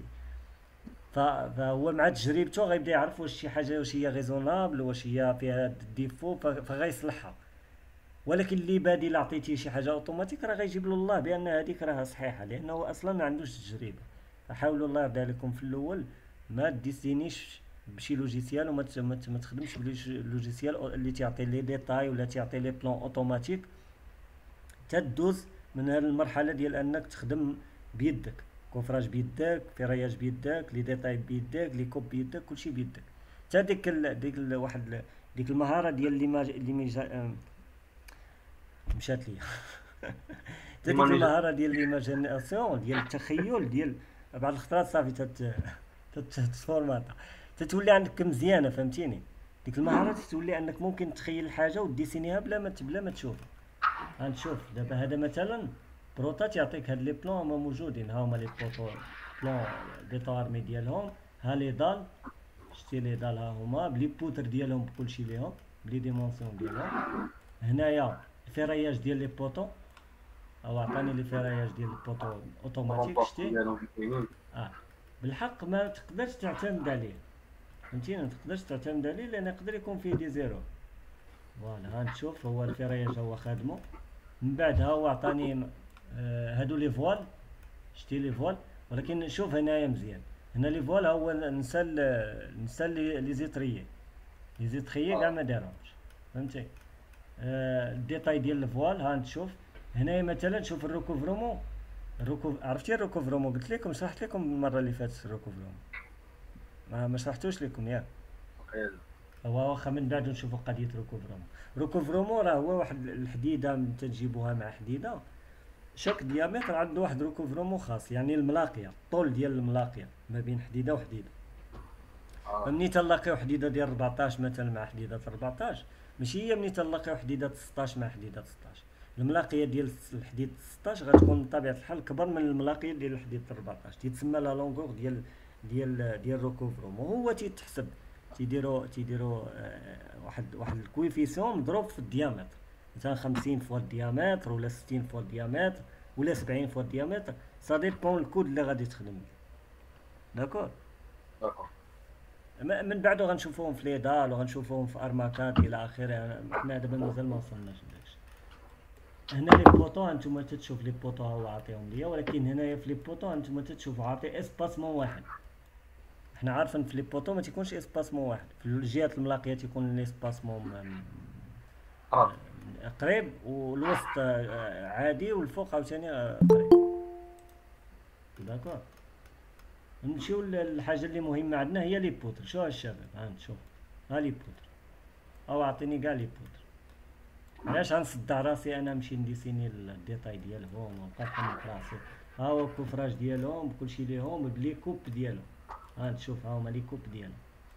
فهو مع تجربته غيبدا يعرف واش شي حاجه واش هي ريزونابل، واش هي فيها ديفو، فغيصلحها. ولكن اللي بادي لا عطيتيه شي حاجه اوتوماتيك راه غيجيب له الله بان هذيك راها صحيحه، لانه اصلا ما عندوش تجربه. فحاولوا الله يرضي عليكم في الاول ما ديسينيش بشي لوجيسيال وما ما تخدمش باللوجيسيال اللي تعطي لي ديتاي ولا تعطي لي بلون اوتوماتيك. تدوز من هذه المرحله ديال انك تخدم بيدك، كوفراج بيدك، فرياج بيدك، لي ديتاي بيدك، لي كوب بيدك، كلشي بيدك. حتى ديك المهاره ديال اللي مشات لي حتى ديك المهاره ديال ليماجيناسيون ديال التخيل ديال بعض الخطرات صافي تتفورماطا تتولي عندك مزيانه، فهمتيني. ديك المهاره تتولي انك ممكن تخيل الحاجه وديسينيها بلا ما تشوفها. غنشوف دابا هذا مثلا بروتا تيعطيك هاد لي بلون هما موجودين، ها هما لي بلون ديتارمي ديالهم، ها لي دال، شتي لي دال ها هما بلي بوتر ديالهم بكلشي ليهم بلي ديمونسيون ديالهم. هنايا الفرياج ديال لي بوطو، او عطاني لي فرياج ديال البوطو اوتوماتيك، شتي. بالحق ما تقدرش تعتمد عليه، فهمتيني. ما تقدرش تعتمد عليه لان يقدر يكون فيه دي زيرو. فوالا غنشوف هو الفرياج هو خادمو. من بعد ها هو عطاني هادو لي فوال، شتي لي فوال. ولكن شوف هنايا مزيان، هنا لي فوال هو نسى لي زيتريي كاع ما دارهمش، فهمتي. الديتاي ديال الفوال ها نشوف هنايا مثلا. شوف الروكوفرومو، عرفتي الروكوفرومو؟ قلت لكم شرحت لكم المره اللي فاتت الروكوفرومو، ما شرحتوش لكم ياك. هو واخا من بعد نشوفوا قضيه روكوفرومو راه هو واحد الحديده تجيبوها مع حديده شاك ديامتر، عنده واحد روكوفرومو خاص، يعني الملاقيه، الطول ديال الملاقيه ما بين حديده وحديده. فمني تلاقيو حديده ديال 14 مثلا مع حديده 14، ماشي هي ملي تلاقيو حديده 16 مع حديده 16، الملاقيه ديال الحديد 16 غتكون بطبيعه الحال كبر من الملاقيه ديال الحديد 14، تيتسمى لا لونغور ديال روكوفرومو. هو تيتحسب تيديروا واحد الكويفيسيون مضروب في الديامتر، مثلا 50 فوا الديامتر ولا 60 فوا الديامتر ولا 70 فوا الديامتر، سا ديبون الكود اللي غادي تخدم به. داكور. من بعدو غنشوفوهم في ليدال وغنشوفوهم في ارماكات الى اخره. حنا دابا مازال ما وصلناش لداكشي. هنا لي بوطو هانتوما تتشوف لي بوطو هو عاطيهم ليا، ولكن هنايا في لي بوطو هانتوما تتشوفوا عاطي اسباسمون واحد. حنا عارفين في لي بوطو ما تيكونش اسباسمون واحد، في الجهات الملاقيه تيكون ليسباسمون قريب، والوسط عادي، والفوق عاوتاني قريب. داكور. نمشيو للحاجه اللي مهمه عندنا هي لي بوتر. شو الشباب ها نشوف، ها لي بوتر، او عطيني كاع لي بوتر. علاش غنصدع راسي انا نمشي نديسيني الديتاي ديالهم ونبقى نحمل راسي. ها هو الكوفراج ديالهم بكلشي ليهم بلي كوب ديالهم. ها نشوف ها هما لي كوب ديالهم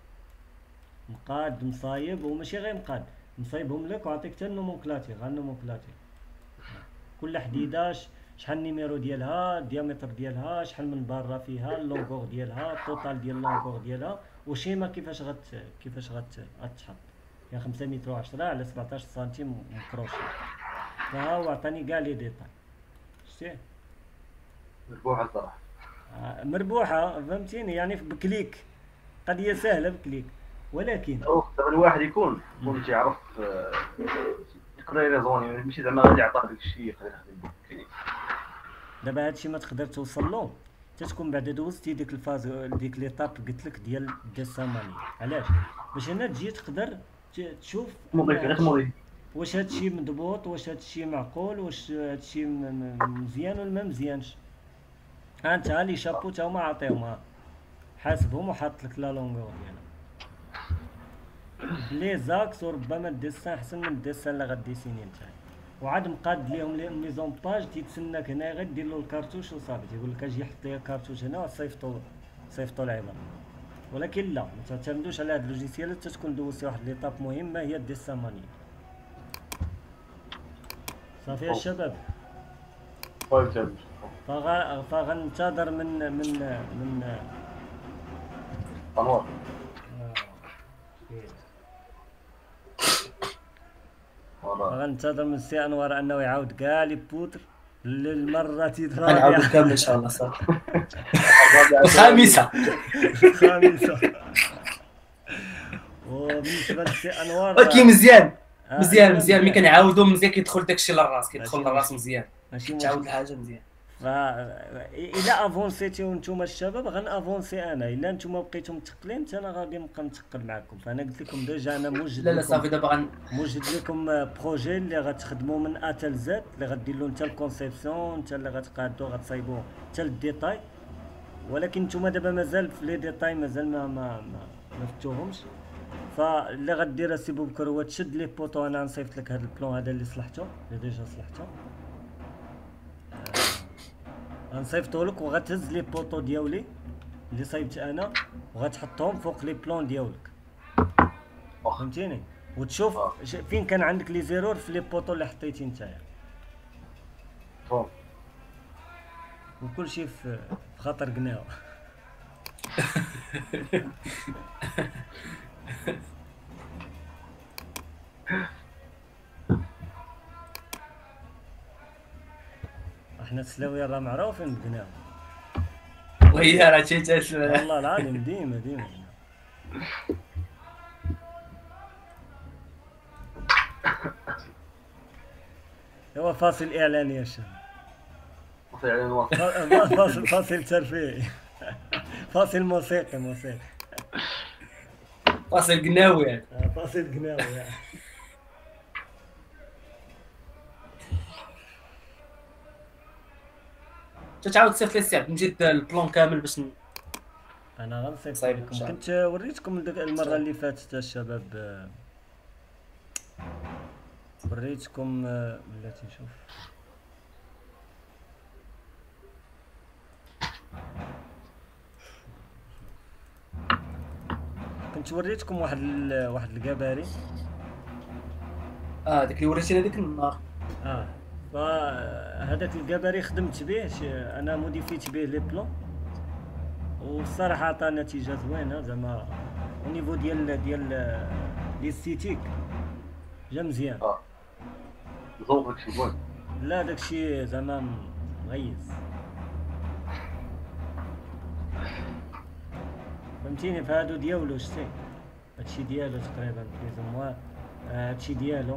مقاد مصايب، وماشي غير مقاد، مصايبهم لك وعطيك حتى النومونكلاتير. ها النومونكلاتير كل حديده شحال النيميرو ديالها، الديامتر ديالها، شحال من باره فيها، اللونغور ديالها، التوتال ديال اللونغور ديالها، وشيما كيفاش غتحط. فيها 5 متر و10 على 17 سنتيم مكروشي. فها هو عطاني كاع لي ديتاي. شتي مربوحه الصراحه. مربوحه فهمتيني، يعني بكليك، قضيه سهله بكليك. ولكن دابا الواحد يكون تيعرف يقدر يريزوني، ماشي زعما غادي يعطى داك الشيء يقدر يخدم به. دابا هادشي ما تقدر توصل له تتكون بعد دوزتي ديك الفاز، ديك ليطاب قلت لك ديال الديساماني. علاش؟ باش هنا تجي تقدر تشوف واش هادشي مضبوط، واش هادشي معقول، واش هادشي مزيان ولا ما مزيانش. ها انت ها لي شابو تا هما عاطيهم، ها حاسبهم وحاط لك لا لونغور ديالهم لي زاكس، وربما الديسان احسن من الديسان اللي غديسيني نتايا. وعاد مقاد ليهم لي زومباج، تيتسناك هنا غير دير له الكارتوش وصافي. تيقول لك اجي حط لي الكارتوش هنا وصيفطو العباره. ولكن لا، ما تعتمدوش على هاد اللوجيسيال حتى تكون دوزتي واحد ليطاب مهمه هي الديساماني. صافي الشباب. فغننتظر من انوار. غننتظر من السي انوار انه يعاود كاع لي بوتر للمره الرابعه. غنعاودو كامل ان شاء الله. صافي الخامسه. وبالنسبه للسي انوار ولكن مزيان ملي كنعاودو مزيان كيدخل داكشي للراس، كيدخل للراس مزيان، تعاود الحاجه مزيان. الا افونسيتيو نتوما الشباب غنافونسي انا، الا نتوما بقيتو متقلين حتى انا غادي نبقى متقل معكم. فانا قلت لكم ديجا انا موجد لا صافي دابا موجد لكم بروجي اللي غتخدموا من ا حتى زد، اللي غدير له انت الكونسيبسيون، انت اللي غتقادو غتصايبوه حتى للديتاي. ولكن نتوما دابا مازال في لي ديتاي مازال ما فتوهمش. فاللي غدير السي بوبكر هو تشد لي بوطو. انا نصيفط لك هذا البلون هذا اللي صلحته، اللي ديجا صلحته، غنصيفطو لك، وغتهز لي بوطو ديالي اللي صايبت انا وغتحطهم فوق لي بلون ديالك. فهمتيني؟ وتشوف فين كان عندك لي زيرور في لي بوطو اللي حطيتي نتايا. وكلشي في خاطر قناوه. احنا السلاويه راه معروفين بقناوه، وهي راه تيتاس والله العظيم ديما. هو فاصل اعلاني يا شباب، فاصل ترفيهي، فاصل موسيقي، فاصل قناوي. فاصل قناوي. تعاود تصيفط لي السعد نجد البلون كامل باش انا غنصيفط لكم. كنت وريتكم المره اللي فاتت الشباب، وريتكم بلاتي نشوف. كنت وريتكم واحد الكباري. داك اللي وريتينا ديك النهار. فهذاك الكباري خدمت به، انا موديفيت به لي بلون، والصراحه عطى نتيجه زوينه زعما او نيفو ديال ليستيتيك جا مزيان. ذوق داكشي زوين. لا داكشي زعما مغيز. فهمتيني. فهادو ديالو شتي هادشي ديالو تقريبا بليزوموا هادشي ديالو،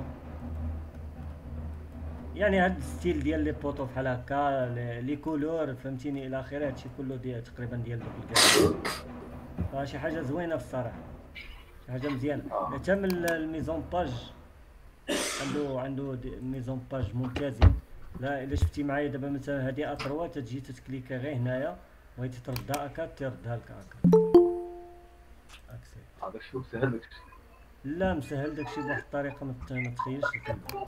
يعني هاد الستيل ديال لي بوطو بحال هكا لي كولور فهمتيني الى اخره. هادشي كله ديال تقريبا ديال دوك الكاع. فشي حاجه زوينه في الصراحه، شي حاجه مزيانه. حتى من الميزون باج عنده ميزون باج ممتازين. لا الا شفتي معايا دابا مثلا هادي ا3 تجي تكليكا غير هنايا بغيتي تردها هكا تردها لك هكا. هذاك الشيء سهل داكشي. لا مسهل داكشي بواحد الطريقه ما تخيلش الكلب.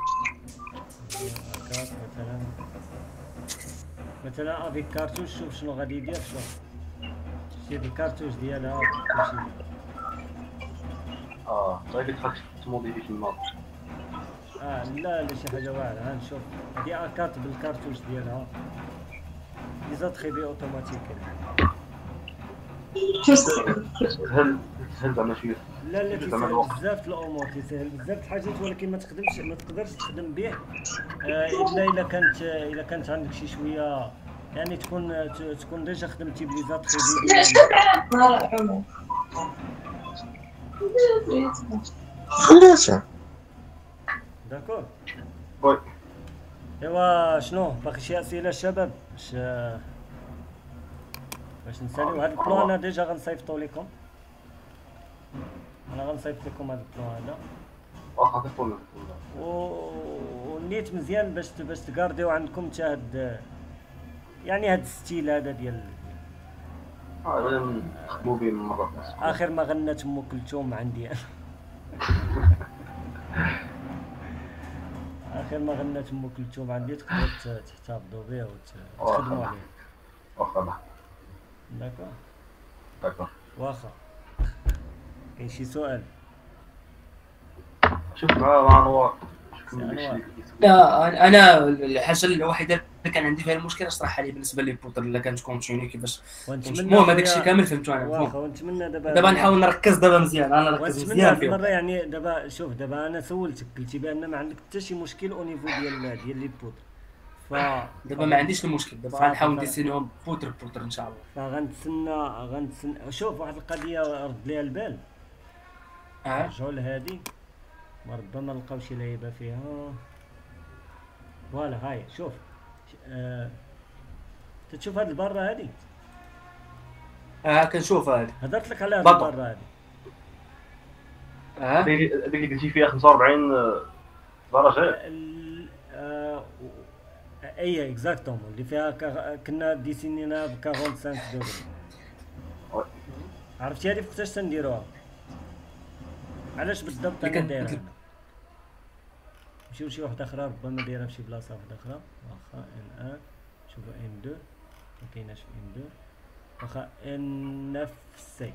هكا مثلا افيك كارتوش شوف شنو غادي يدير. شوف شتي هاد الكارتوش ديالها كلشي صافي كتخاف تموديلي في الماط. لا شي حاجه واعره. ها نشوف هادي اكارت بالكارتوش ديالها ليزا تخيبي اوتوماتيك. سهل زعما شويه. لا تيسهل بزاف الامور، تيسهل بزاف الحاجات، ولكن ما تقدرش تخدم به الا كانت عندك شي شويه، يعني تكون ديجا خدمتي بليزا تخيبي. داكور وي. ايوا شنو باقي شي اسئله الشباب باش نساليو هاد البلان؟ انا ديجا غنصيفطو لكم، انا غنصيفط لكم هاد البلان هذا واخا تقول ونيت مزيان باش تكارديو عندكم حتى هاد يعني هاد الستيل هذا ديال نخدمو به من مرات. اخر ما غنات ام كلثوم عندي اخر ما غنات ام كلثوم عندي تقدروا تحتفظوا به وتخدموا عليه. واخا داكور واخا. كاين شي سؤال؟ شوف مع انوار. انا الحاجه الوحيده اللي كان عندي فيها المشكل اشرحها لي بالنسبه لي بوتر الا كانت كونتيني كيفاش. المهم هذاك الشيء كامل فهمتو انا. واخا ونتمنى دابا نحاول نركز دابا مزيان. انا نركز مزيان فيه المره. يعني دابا شوف دابا انا سولتك قلتي بان ما عندك حتى شي مشكل او نيفو ديال لي بوتر. دابا ما عنديش المشكل. دابا غنحاول نديسينيهم بوتر ان شاء الله. فغنتسنى شوف واحد القضيه رد ليها البال. رجعوا لهادي ربما نلقاو شي لعيبه فيها. فوالا هاي شوف تشوف هاد البره هادي. كنشوف هادي. هضرت لك على هاد البره هادي. هذيك اللي قلتي فيها 45 درجه. اي اكزاكتومون اللي فيها كنا ديسينينا ب 45 دوغري. عرفتي هادي فوقتاش تنديروها؟ علاش بالضبط انا دايرها؟ نمشيو لشي وحده اخرى ربما دايرها فشي بلاصه وحده اخرى. واخا ان شوفوا ان 2 ما كايناش في ان 2. واخا ان نفسي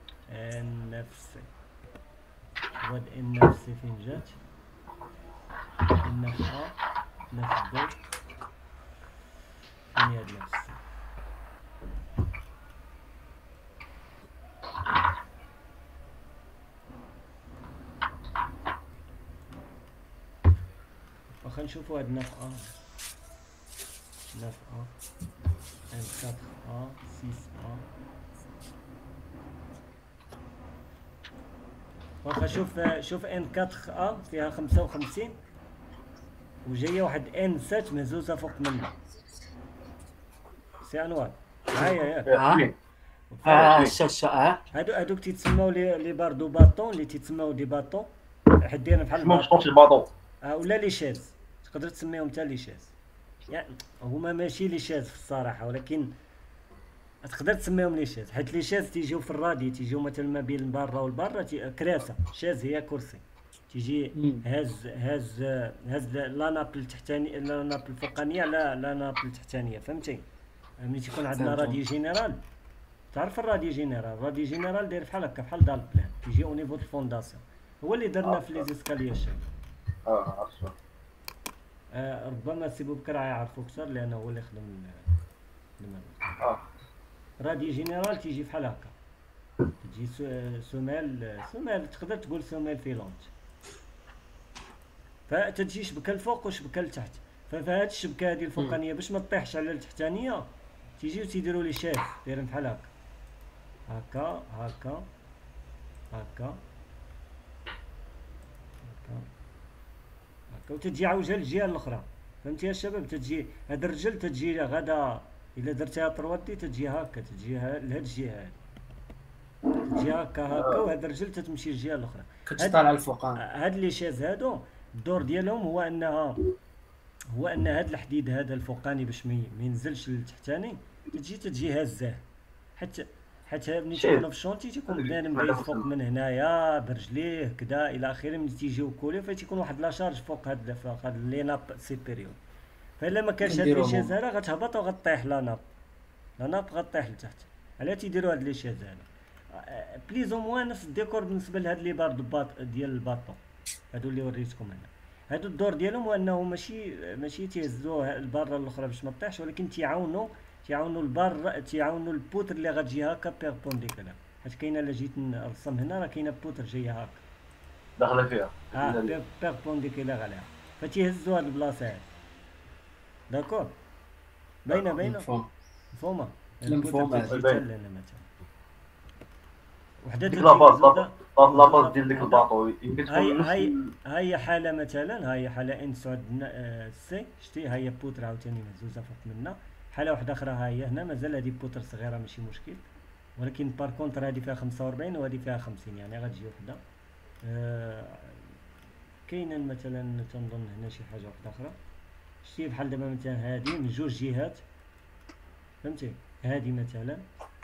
هاد ان نفسي فين جات؟ ان نفس نفس بي فين هاد نفس. واخا نشوفو هاد 9 9 ان 4 6 واخا شوف ان 4 فيها 55 وجايه واحد ان 7 مهزوزه فوق منها. سي انوار هاهي الشاشه. هادوك تيتسماو لي باردو باطون اللي تيتسماو دي باطون حدينا بحال باطون ولا لي شاز. تقدر تسميهم حتى لي شاز، يعني هما ماشي لي شاز في الصراحه، ولكن تقدر تسميهم لي شاز حيت لي شاز تيجيو في الرادي، تيجيو مثلا ما بين البارة والبارة كراسه. شاز هي كرسي تيجي هاز لا نابل التحتاني لا نابل الفوقانيه لا نابل التحتانيه. فهمتي؟ ملي تيكون عندنا رادي جينيرال، تعرف الرادي جينيرال داير بحال هكا بحال دار البلان تيجي او نيفو الفونداسيون. هو اللي درنا في لي زيسكاليه الشباب. عرفتو. ربما سي بوبكر يعرفو اكثر لانه هو اللي خدم رادي جينيرال تيجي بحال هكا، تجي سومال تقدر تقول سومال فيلونت، فتجي شبكه الفوق وشبكه لتحت. فهاد الشبكه هذه الفوقانيه باش ما تطيحش على التحتانيه تيجيو تيديروا لي شاف دايرين بحال هكا. هكا هكا هكا هكا هكا، وتجي عاوجها للجهه الاخرى. فهمتي يا شباب؟ تجي هاد الرجل تجي غدا الا درتيها طروادي تجي هكا، تجي لهاد الجهه، تجي هكا هكا، وهاد الرجل تتمشي للجهه الاخرى. كتطالع الفوقان. هاد لي شاز هادو الدور ديالهم هو انها ان هاد الحديد هذا الفوقاني باش ما ينزلش للتحتاني، تجي هزاه، حتى ملي تكونوا في الشونتي تيكون بنادم دايز فوق من هنايا برجليه كدا الى اخره، ملي تيجيو كولي فتيكون واحد لاشارج فوق هاد لي ناب سيبيريور. فالا ما كانش هاد لي شاز هذا غتهبط وغطيح لا ناب غطيح لتحت. علاه تيديروا هاد لي شاز هذا بليزو موان نفس الديكور بالنسبه لهاد لي بار ديال الباطو هادو اللي وريتكم انا. هادو الدور ديالهم هو انه ماشي تيهزوه الباره الاخرى باش ما تطيحش، ولكن تيعاونوا البار، تيعاونوا البوتر اللي غتجي هكا بيربونديكولار. حيت كاينه الا جيت نرسم هنا راه كاينه بوتر جايه هكا داخله فيها بيربونديكولار عليها، فتيهزوا هاد البلاصه هادي. داكور؟ باينه مفهومه. مفهومه لنا مثلا وحده ديك لاباز ديال ديك الباطو يمكن تكون هاي حاله مثلا، هاي حاله ان سعود سي شتي، هاي بوتر عاوتاني مهزوزه فوق منا. حاله واحده اخرى هاي هنا مازال هذه بوتر صغيره ماشي مشكل، ولكن بار كونتر هذه فيها 45 وهذه فيها 50، يعني غتجي وحده. كاينه مثلا تنظن هنا شي حاجه واحده اخرى شتي، بحال دابا مثلا هذه من جوج جهات، فهمتي؟ هذه مثلا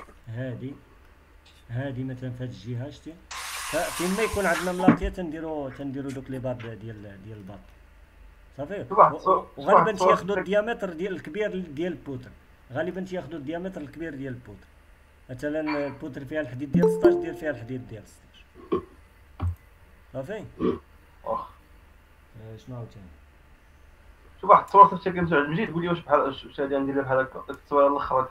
هذه مثلا في هذه الجهه شتي. فين ما يكون عندنا ملاقيه تنديروا دوك لي بار ديال الباط صافي. وغالبا تياخذوا الديامتر ديال الكبير ديال البوتر، غالبا تياخذوا الديامتر الكبير ديال البوتر. مثلا البوتر فيها الحديد ديال 16 دير فيها الحديد ديال 16 صافي. شنو عاوتاني؟ شوف واحد الصوره حتى كنت مجيت تقول لي واش بحال واش هادي ندير بحال هكا التصويره الاخرى.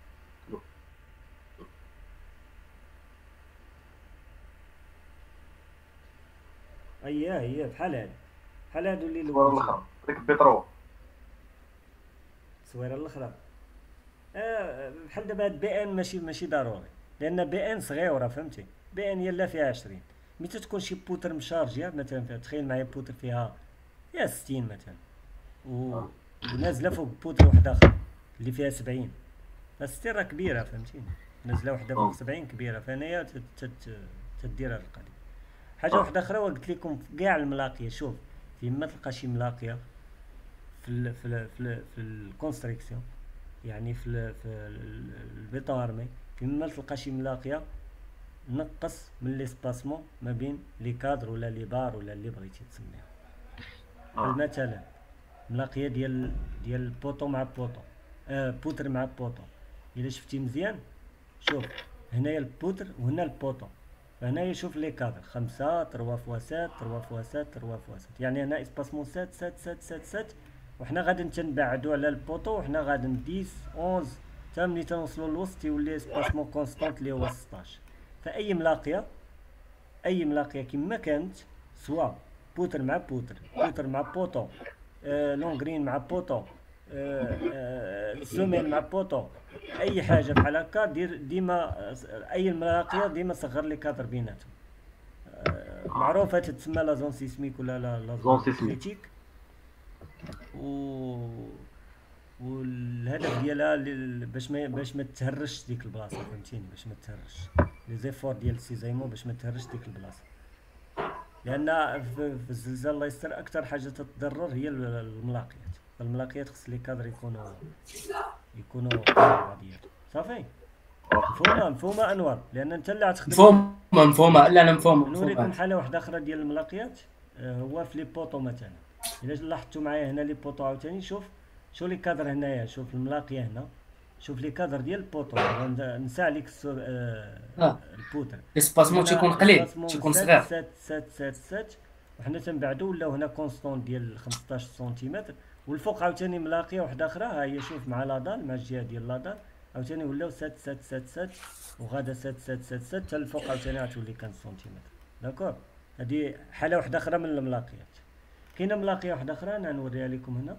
هي بحال هادو اللي التصويره الاخرى ديك البيترو، التصويره الاخرى بحال دابا هاد بي ان ماشي ضروري، لان بي ان صغيره فهمتي. بي ان يلا فيها 20. ملي تكون شي بوتر مشارجيه مثلا، تخيل معايا بوتر فيها 60 مثلا ونازله فوق بوتر واحده اخرى اللي فيها 70، 60 راه كبيره فهمتيني، نازله وحده فوق 70 كبيره. فهنايا تدير هاد القضيه. حاجه واحده اخرى وقلت لكم في كاع الملاقيه، شوف فين ما تلقى شي ملاقيه في الكونستركسيون، يعني في البيطون ارمي، فين ما تلقى شي ملاقيه نقص من ليسباسمون ما بين لي كادر ولا لي بار ولا اللي بغيتي تسميها. مثلا ملاقيه ديال بوطو مع بوطو، بوتر مع بوطو. الا شفتي مزيان شوف هنايا البوتر وهنا البوطو، فهنايا شوف لي كادر 5 3 فوا 7 3 فوا 7 3 فوا 7، يعني هنا اسباسمون 7 7 7 7 7، وحنا غادي نتبعدوا على البوطو وحنا غادي 10 11 حتى ملي تنوصلوا للوسط يولي اسباسمون كونستانت اللي هو 16. فاي ملاقيه كما كانت، سواء بوتر مع بوتر، بوتر مع بوطو، لونغرين مع بوطو، سوميل مع بوطو، اي حاجه بحال هكا دير ديما. اي ملاقيه ديما صغر لي كادر بيناتهم. معروفه تتسمى لا زون سيسميك ولا لا زون كريتيك. والهدف ديالها باش ما تهرش ديك البلاصه فهمتيني، باش ما تهرش لي زيفور ديال السيزايمون باش ما تهرش ديك البلاصه. لان في الزلزال الله يستر اكثر حاجه تتضرر هي الملاقيات خص لي كادر يكونوا بعضياتهم صافي. مفهومه انور، لان انت اللي غتخدم. مفهومه لا انا مفهوم. نوريكم حاله واحده اخرى ديال الملاقيات، هو في لي بوطو مثلا. الا لاحظتوا معايا هنا لي بوطو عاوتاني، شوف لي كادر هنايا، شوف الملاقيه هنا، شوف لي كادر ديال البوطو. نسى عليك البوتر الاسباسمون تيكون قليل، تيكون صغير 7 وحنا تنبعدو ولاو هنا كونستون ديال 15 سنتيمتر. والفوق عاوتاني ملاقيه واحده اخرى، ها هي شوف مع لادال، مع الجهه ديال لادال عاوتاني ولاو 7 وغادا 7 حتى الفوق عاوتاني غتولي 15 سنتيمتر. داكور، هذه حاله واحده اخرى من الملاقيات. كاينه ملاقيه واحده اخرى انا نوريها لكم هنا.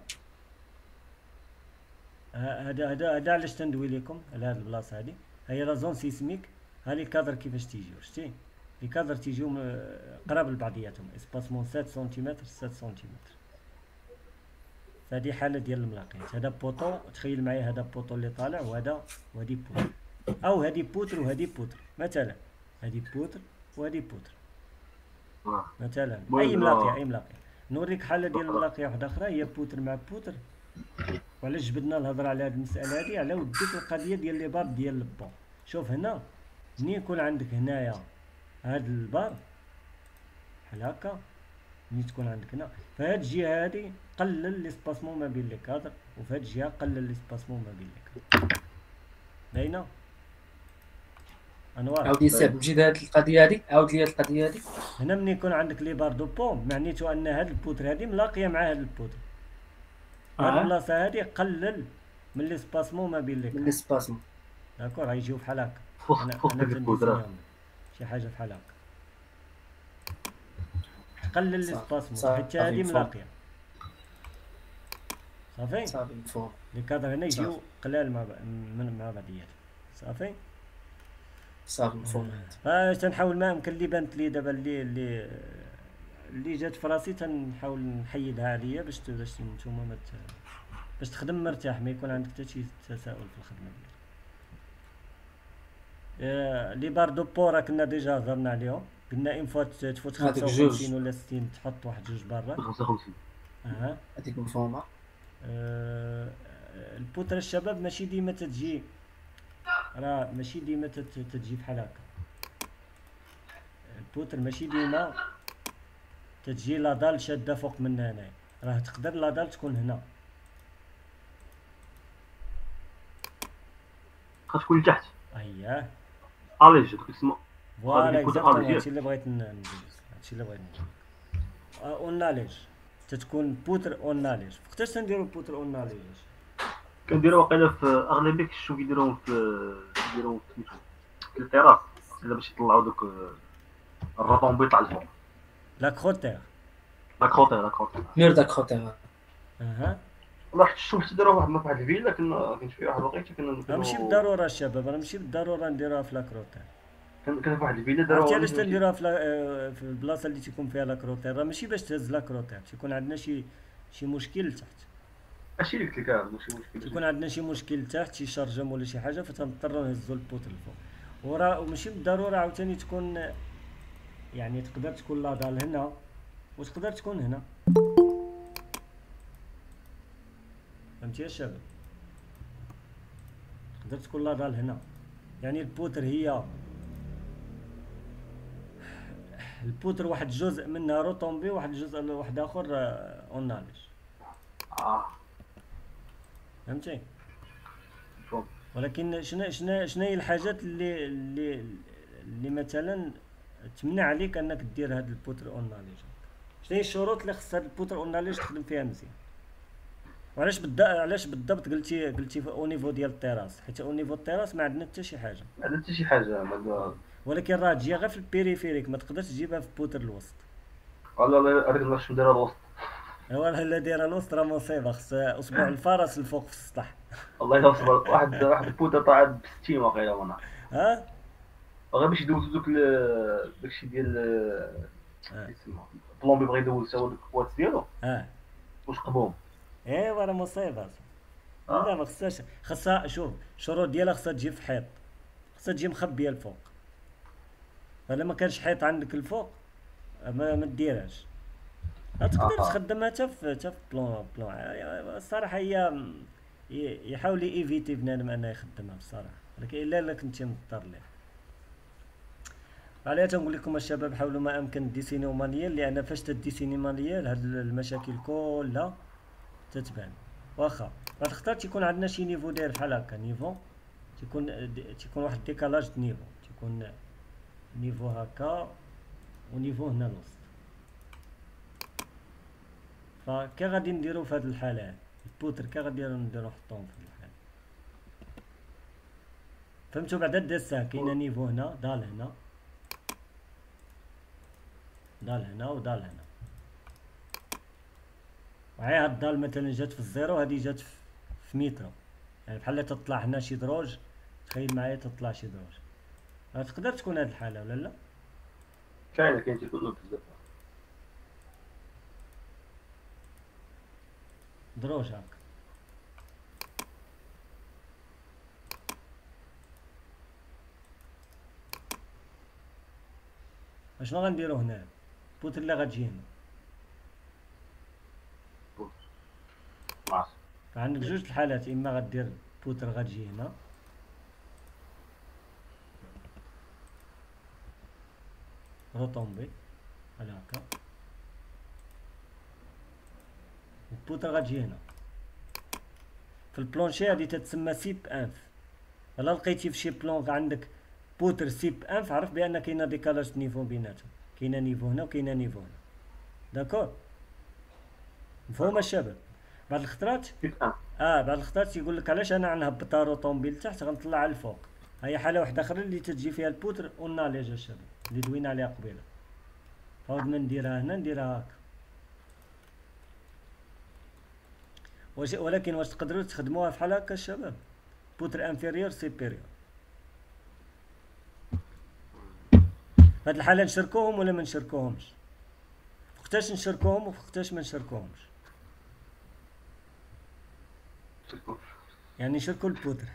هذا علاش تندوي لكم على هذه البلاصه هذه، هي لا زون سيسميك. ها لي كادر كيفاش تيجيو، شتي لي كادر تيجيو قراب لبعضياتهم، اسباسمون 7 سنتيمتر 7 سنتيمتر. فهادي حالة ديال الملاقيات. هذا بوطو، تخيل معايا هذا بوطو اللي طالع وهذا وهادي بوتر، او هادي بوتر وهادي بوتر مثلا، هادي بوتر وهادي بوتر مثلا. اي ملاقيه نوريك حالة ديال الملاقيه واحدة اخرى هي بوتر مع بوتر. وعلاش جبدنا الهضره على هاد المسألة هادي؟ على ود ديك القضية ديال لي بار ديال البون. شوف هنا منين يكون عندك هنايا هاد البار بحال هكا، منين تكون عندك هنا فهاد الجهة هادي قلل ليسباسمون ما بين لي كادر، وفهاد الجهة قلل ليسباسمون ما بين لي كادر. باينة انوار؟ عاود يساب نجي هاد القضيه هادي، عاود لي هاد القضيه هادي. هنا منين يكون عندك لي بار دو بون معنيتو ان هاد البوتر هادي ملاقيه مع هاد البوتر، هاد البلاصه هادي قلل من ليسباسمون ما بين لي من الاسباسمون. داكور غيجيو بحال هكا. فوق البودره شي حاجه بحال هكا قلل ليسباسمون حيت هادي ملاقيه. صافي صافي مفهوم. لي كادر هنا يجيو قلال مع بعضياتهم. صافي صافي مفهوم. تنحاول ما يمكن اللي بانت لي دابا اللي جات في راسي تنحاول نحيدها عليا باش نتوما باش تخدم مرتاح، ما يكون عندك حتى شي تساؤل في الخدمه ديالك. لي بار دو بورا كنا ديجا هضرنا عليهم، قلنا اون فوا تفوت 55 ولا 60 تحط واحد جوج برا 55. هذيك مفهومه. البوتره الشباب ماشي ديما تتجي، راه ماشي ديما تتجي بحال هكا. البوتر ماشي ديما تتجي لادال شاده فوق منها هنايا، راه تقدر لادال تكون هنا، تكون لتحت. اييه اليج دوك اسمو فوالا اكزاكتومون. هادشي اللي بغيت اوناليج تتكون بوتر اوناليج. وقتاش تنديرو بوتر اوناليج؟ كنديرو واقيلا في اغلبيه كنشوف كيديروهم في التيراس باش يطلعوا دوك الروطومبي يطلع لفوق. لاكروتير مير داكروتير. والله حتى شفت داروها واحد الفيلا كنت فيها واحد الوقيته كنا ماشي بالضروره الشباب، راه ماشي بالضروره نديروها في لاكروتير. كان في واحد الفيلا داروها. عرفتي علاش تنديروها في البلاصه اللي تيكون فيها لاكروتير؟ راه ماشي باش تهز لاكروتير، تيكون عندنا شي مشكل لتحت. هادشي اللي قلت لك، ماشي مشكل. تيكون عندنا شي مشكل لتحت، شي شارجم ولا شي حاجه، فتنضطروا نهزوا البوت لفوق. وراه وماشي بالضروره عاوتاني تكون، يعني تقدر تكون لادال هنا وتقدر تكون هنا. فهمتي يا شباب؟ تقدر تكون لادال هنا، يعني البوتر هي البوتر واحد الجزء منها روطومبي، واحد الجزء واحد اخر اوناليج. فهمتي؟ ولكن شنو هي الحاجات اللي مثلا تمنع عليك انك دير هاد البوتر اوناليج؟ شنو هي الشروط اللي خص هاد البوتر اوناليج تخدم فيها مزيان؟ وعلاش بالضبط قلتي او نيفو ديال التيراس؟ حيت او نيفو التيراس ما عندنا حتى شي حاجه، ولكن راه تجي غير في البيريفيريك، ما تقدرش تجيبها في بوتر الوسط. والله هذيك باش نديرها الوسط. ايوا لا دايره الوسط راه مصيبه، خص اصبع الفرس الفوق في السطح. والله الا صبر واحد البوتر طلعت ب 60 واقيلا وانا. غير باش يدوز داكشي ديال البلومبي بغا يدوز هو داك الكوات ديالو. واش قبوهم؟ ايوا راه مصيبه. لا ما خصها شوف الشروط ديالها خصها تجي في حيط، خصها تجي مخبيه الفوق. فلا ما كانش حيط عندك الفوق ما ديرهاش. تقدر تخدمها حتى في بلون. الصراحه هي يحاول ايفيتي بنادم انه يخدمها بصراحه، ولكن الا كنتي مضطر ليه. عليها تنقول لكم الشباب حاولوا ما امكن ديسينيو مانيال، لان فاش تديسيني مانيال هاد المشاكل كلها تتبان. واخا راه تختار تيكون عندنا شي نيفو داير بحال هكا، نيفو تيكون واحد ديكالاج نيفو، تيكون نيفو هكا ونيفو هنا الوسط. فكي غادي نديرو في هاد الحاله البوتر كي غادي نديرو نحطوهم في هاد الحاله. فهمتوا بعدا الدسه كاينه نيفو هنا، دال هنا، دال هنا ودال هنا. وعي هاد الدال مثلا جات في الزيرو، هادي جات في مترو، يعني بحال تطلع هنا شي دروج، تخيل معايا تطلع شي دروج، تقدر تكون هاد الحاله ولا لا؟ كاين تيكون بزاف. دروج هاك. اشنو غنديرو هنا؟ البوتر اللي غتجي هنا ماشي. فعندك جوج الحالات، اما غدير بوتر غتجي هنا روطومبي بحال هكا، البوتر غتجي هنا في البلونشي. هادي تتسمى سيب انف. الا لقيتي في شي بلون عندك بوتر سيب انف، عرف بان كاينه ديكالاج نيفو بيناتهم، كاينه نيفو هنا وكاينه نيفو هنا. داكور مفهوم الشباب؟ بعض الخطرات بعض الخطرات يقول لك علاش انا غنهبطها روطومبيل لتحت غنطلعها الفوق. هي حاله واحده اخرى اللي تتجي فيها البوتر والناليج الشباب اللي دوينا عليها قبيله. فهاد ما نديرها هنا نديرها هكا. ولكن واش تقدروا تخدموها بحال هكا الشباب؟ بوتر انفيريور سيبيريور. فهاد الحاله نشركوهم ولا ما نشركوهمش؟ وقتاش نشركوهم وقتاش ما نشركوهمش؟ يعني نشركو البوتر.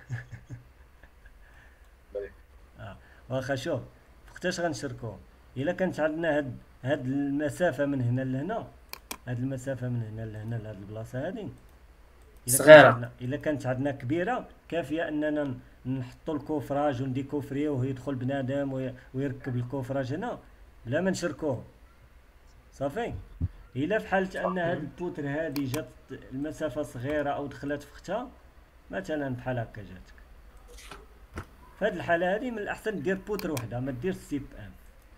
واخا شوف وقتاش غنشركوهم. الا كانت عندنا هاد المسافه من هنا لهنا، هاد المسافه من هنا لهنا لهاد البلاصه هادي صغيره، الا كانت عندنا كبيره كافيه اننا نحطوا الكوفراج ونديكوفريوه ويدخل بنادم ويركب الكوفراج هنا بلا ما نشركوه صافي. الا في حاله ان هاد البوتر هادي جات المسافه صغيره او دخلت في اختها مثلا بحال هكا جاتك، في هاد الحاله هادي من الاحسن دير بوتر وحده ما دير سيب ان.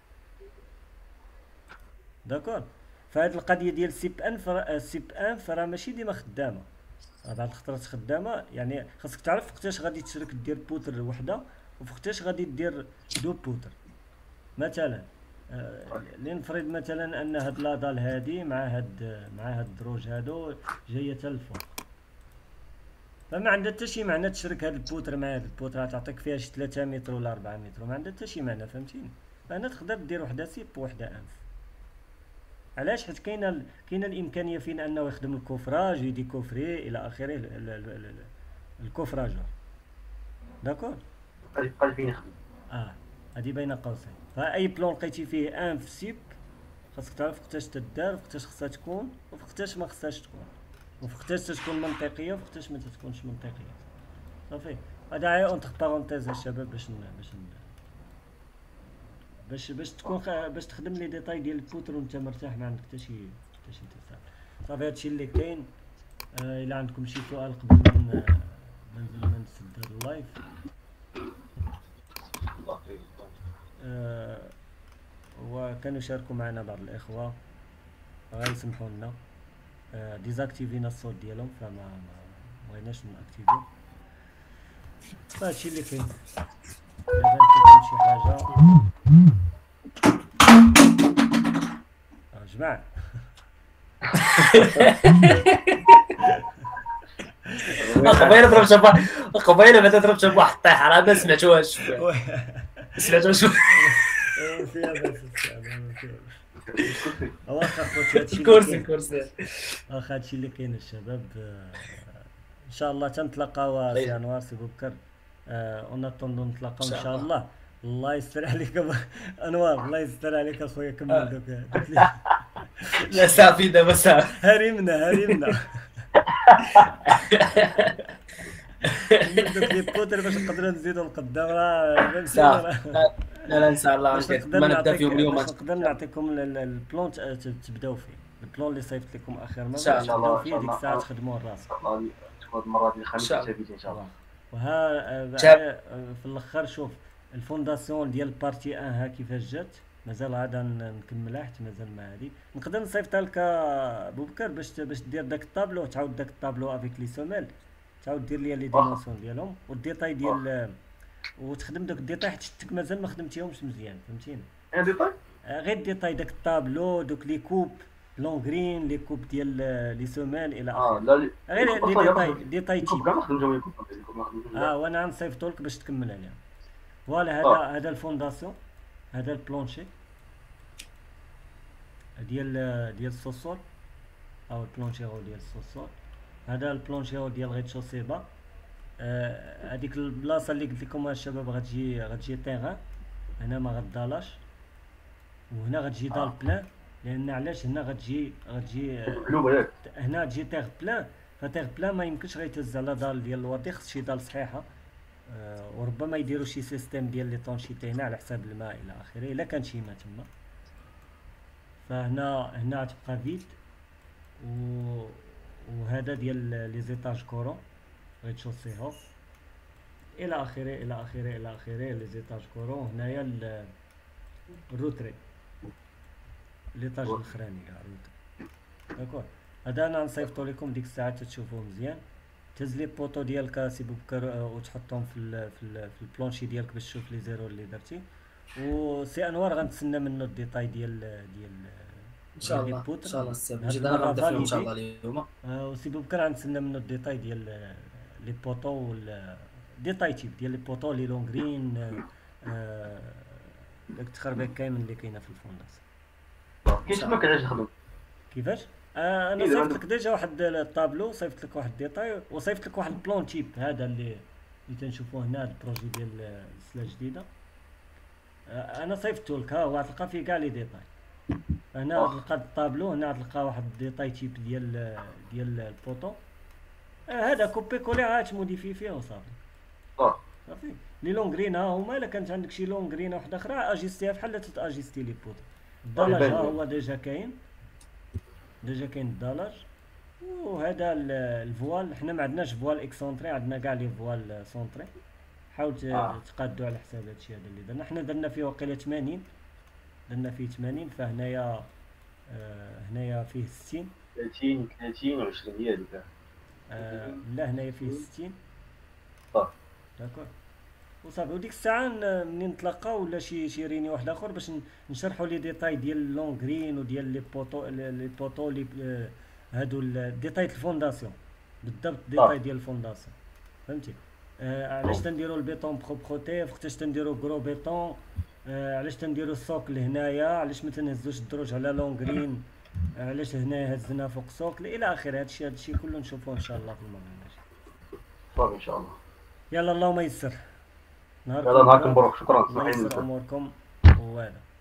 داكور. فهاد القضيه ديال السيب ان راه ماشي ديما خدامه، بعض الخطرات خدامه. يعني خاصك تعرف وقتاش غادي تشرك دير بوتر وحده وقتاش غادي دير دو بوتر. مثلا لنفرض مثلا ان هاد لاضال هادي مع هاد الدروج هادو جايه حتى الفوق، فما عندها حتى شي معنى تشرك هاد البوتر مع هاد البوتر، تعطيك فيها شي 3 متر ولا 4 متر، ما عندها حتى شي معنى فهمتيني. فهنا تقدر دير وحده سيب وحده انف. علاش؟ حيت كاينه الامكانيه فين انه يخدم الكوفراج ويديكوفري الى اخره الكوفراجور. داكور. هادي فين يخدم. هادي بين قوسين. فاي بلون لقيتي فيه انف سيب خاصك تعرف وقتاش تدار وقتاش خصها تكون وقتاش ما خصهاش تكون، وقتاش تكون منطقيه وقتاش ما تكونش منطقيه. صافي. هذا غير اونتر بارونتيز الشباب باش تكون باش تخدم لي ديتاي ديال البوتر وانت مرتاح ما عندك حتى شي تسال. صافي هادشي اللي كاين. الا عندكم شي سؤال قبل ما نسد هاد اللايف. وكانوا شاركوا معنا بعض الاخوه غيسمحوا لنا ديزاكتيفينا الصوت ديالهم فما بغيناش ناكتيفيو. فهادشي اللي كاين. الا عندكم شي حاجه جماعه قبيله بدا ضرب شي واحد طيح راه ما سمعتوهاش فيها بس واخا خوتي هادشي الكرسي واخا هادشي اللي كاين الشباب. ان شاء الله تنتلاقاو سي انوار سي بكر. ونطندو نتلاقاو ان شاء الله. الله يستر عليك انوار، الله يستر عليك اخويا. كمل دوك لا صافي دابا صافي هرمنا دوك لي بوتر باش نقدروا نزيدوا لقدام راه لا ان شاء الله ما نبدا فيهم اليوم. نقدر نعطيكم البلون تبداو فيه، البلون اللي صيفط لكم اخر مره ان شاء تبداو فيه ديك الساعه تخدموا الراسك. تكون المره ديال الخميس ان شاء الله. وها في الاخر شوف الفونداسيون ديال بارتي 1 ها كيفاش جات، مازال غادا نكملها حتى مازال ما هادي. نقدر نصيفطها لك بوبكر باش دير داك الطابلو، تعاود داك الطابلو افيك لي سوميل، تعاود دير لي ديمونسيون ديالهم والديتاي ديال وتخدم دوك الديتاي حيت شفتك مازال ما خدمتيهمش مزيان فهمتيني. ديتاي غير الديتاي داك الطابلو دوك لي كوب لونغرين لي كوب ديال لي سوميل الى اخره. لا غير لي ديتاي تيب كاع ما خدمتهم وانا غنصيفطو لك باش تكمل عليها. فوالا هذا الفونداسيون، هذا البلونشي ديال السوسول او البلونشيغو ديال السوسول. هذا البلونشيغو ديال غيتشوسي با. هذيك البلاصه اللي قلت لكم الشباب غتجي تيغان، هنا ما غدالاش، وهنا غتجي دال بلان، لان علاش هنا غتجي هنا تجي تيغ بلان، فتيغ بلان ما يمكنش غيتهز على دال ديال الوطيخ، خص شي دال صحيحه. وربما يديروا شي سيستيم ديال لي طونشيتي هنا على حساب الماء الى اخره الا كان شي ماء تما. فهنا تبقى فيد، وهذا ديال لي زيتاج كورون ريتشوسيهو الى اخره الى اخره الى اخره. لي زيتاج كورون هنايا الروتري ليطاج الاخراني كاع الروتري. داكور، هذا انا نصيفطو لكم ديك الساعه تشوفوه مزيان. تهز لي بوطو ديالك سي بوبكر وتحطهم في البلونشي ديالك باش تشوف لي زيرو اللي درتي. وسي انوار غنتسنى منه الديتاي ديال ان شاء الله ان شاء الله السبب جدا غنبدا فيهم ان شاء الله اليوم. وسي بوبكر غنتسنى منه الديتاي ديال لي بوطو ديتاي تيب ديال لي بوطو لي لونغرين، داك التخربيق كامل اللي كاينه في الفونداس. كيفاش ما كنعرفش نخدم كيفاش. انا صيفط لك ديجا واحد الطابلو، صيفط لك واحد الديتاي، وصيفط لك واحد البلون تيب هذا اللي تنشوفوه هنا، هذا البروجي ديال السلا جديده. انا صيفطته لك، ها هو غتلقى فيه كاع لي ديتاي. هنا غتلقى الطابلو، هنا غتلقى واحد الديتاي تيب ديال البوطو. هذا كوبي كولي عاد موديفي فيه وصافي. صافي لي لونغرين ها هما. الا كانت عندك شي لونغرين وحده اخرى اجيستيها بحال تاجيستي لي بوطو. الدالاج ها هو ديجا كاين الدالاج. وهذا الفوال، حنا ما عندناش فوال اكسونطري، عندنا كاع لي فوال سونطري. حاول تقادوا على حساب هادشي هذا اللي درنا. حنا درنا فيه وقيله 80، درنا فيه 80. فهنايا هنايا فيه 60 30 و20 هي هذيك. لا هنايا فيه 60. داكور وصافي. وديك الساعه منين نتلاقاو ولا شي ريني واحد اخر باش نشرحوا لي ديتاي ديال اللونغرين وديال لي بوطو لي هادو ديتاي الفونداسيون بالضبط، ديتاي ديال الفونداسيون فهمتي. علاش تنديروا البيطون بروتيف، وقتاش تنديروا كرو بيطون، علاش تنديروا السوكل هنايا، علاش ما تنهزوش الدروج على لونغرين، علاش هنا هزنا فوق السوكل الى اخره. هادشي كله نشوفوه ان شاء الله في المره الجايه. صافي ان شاء الله. يلا اللهم يسر. يلا نهاركم مبروك. شكرا. الله يسر اموركم. وهذا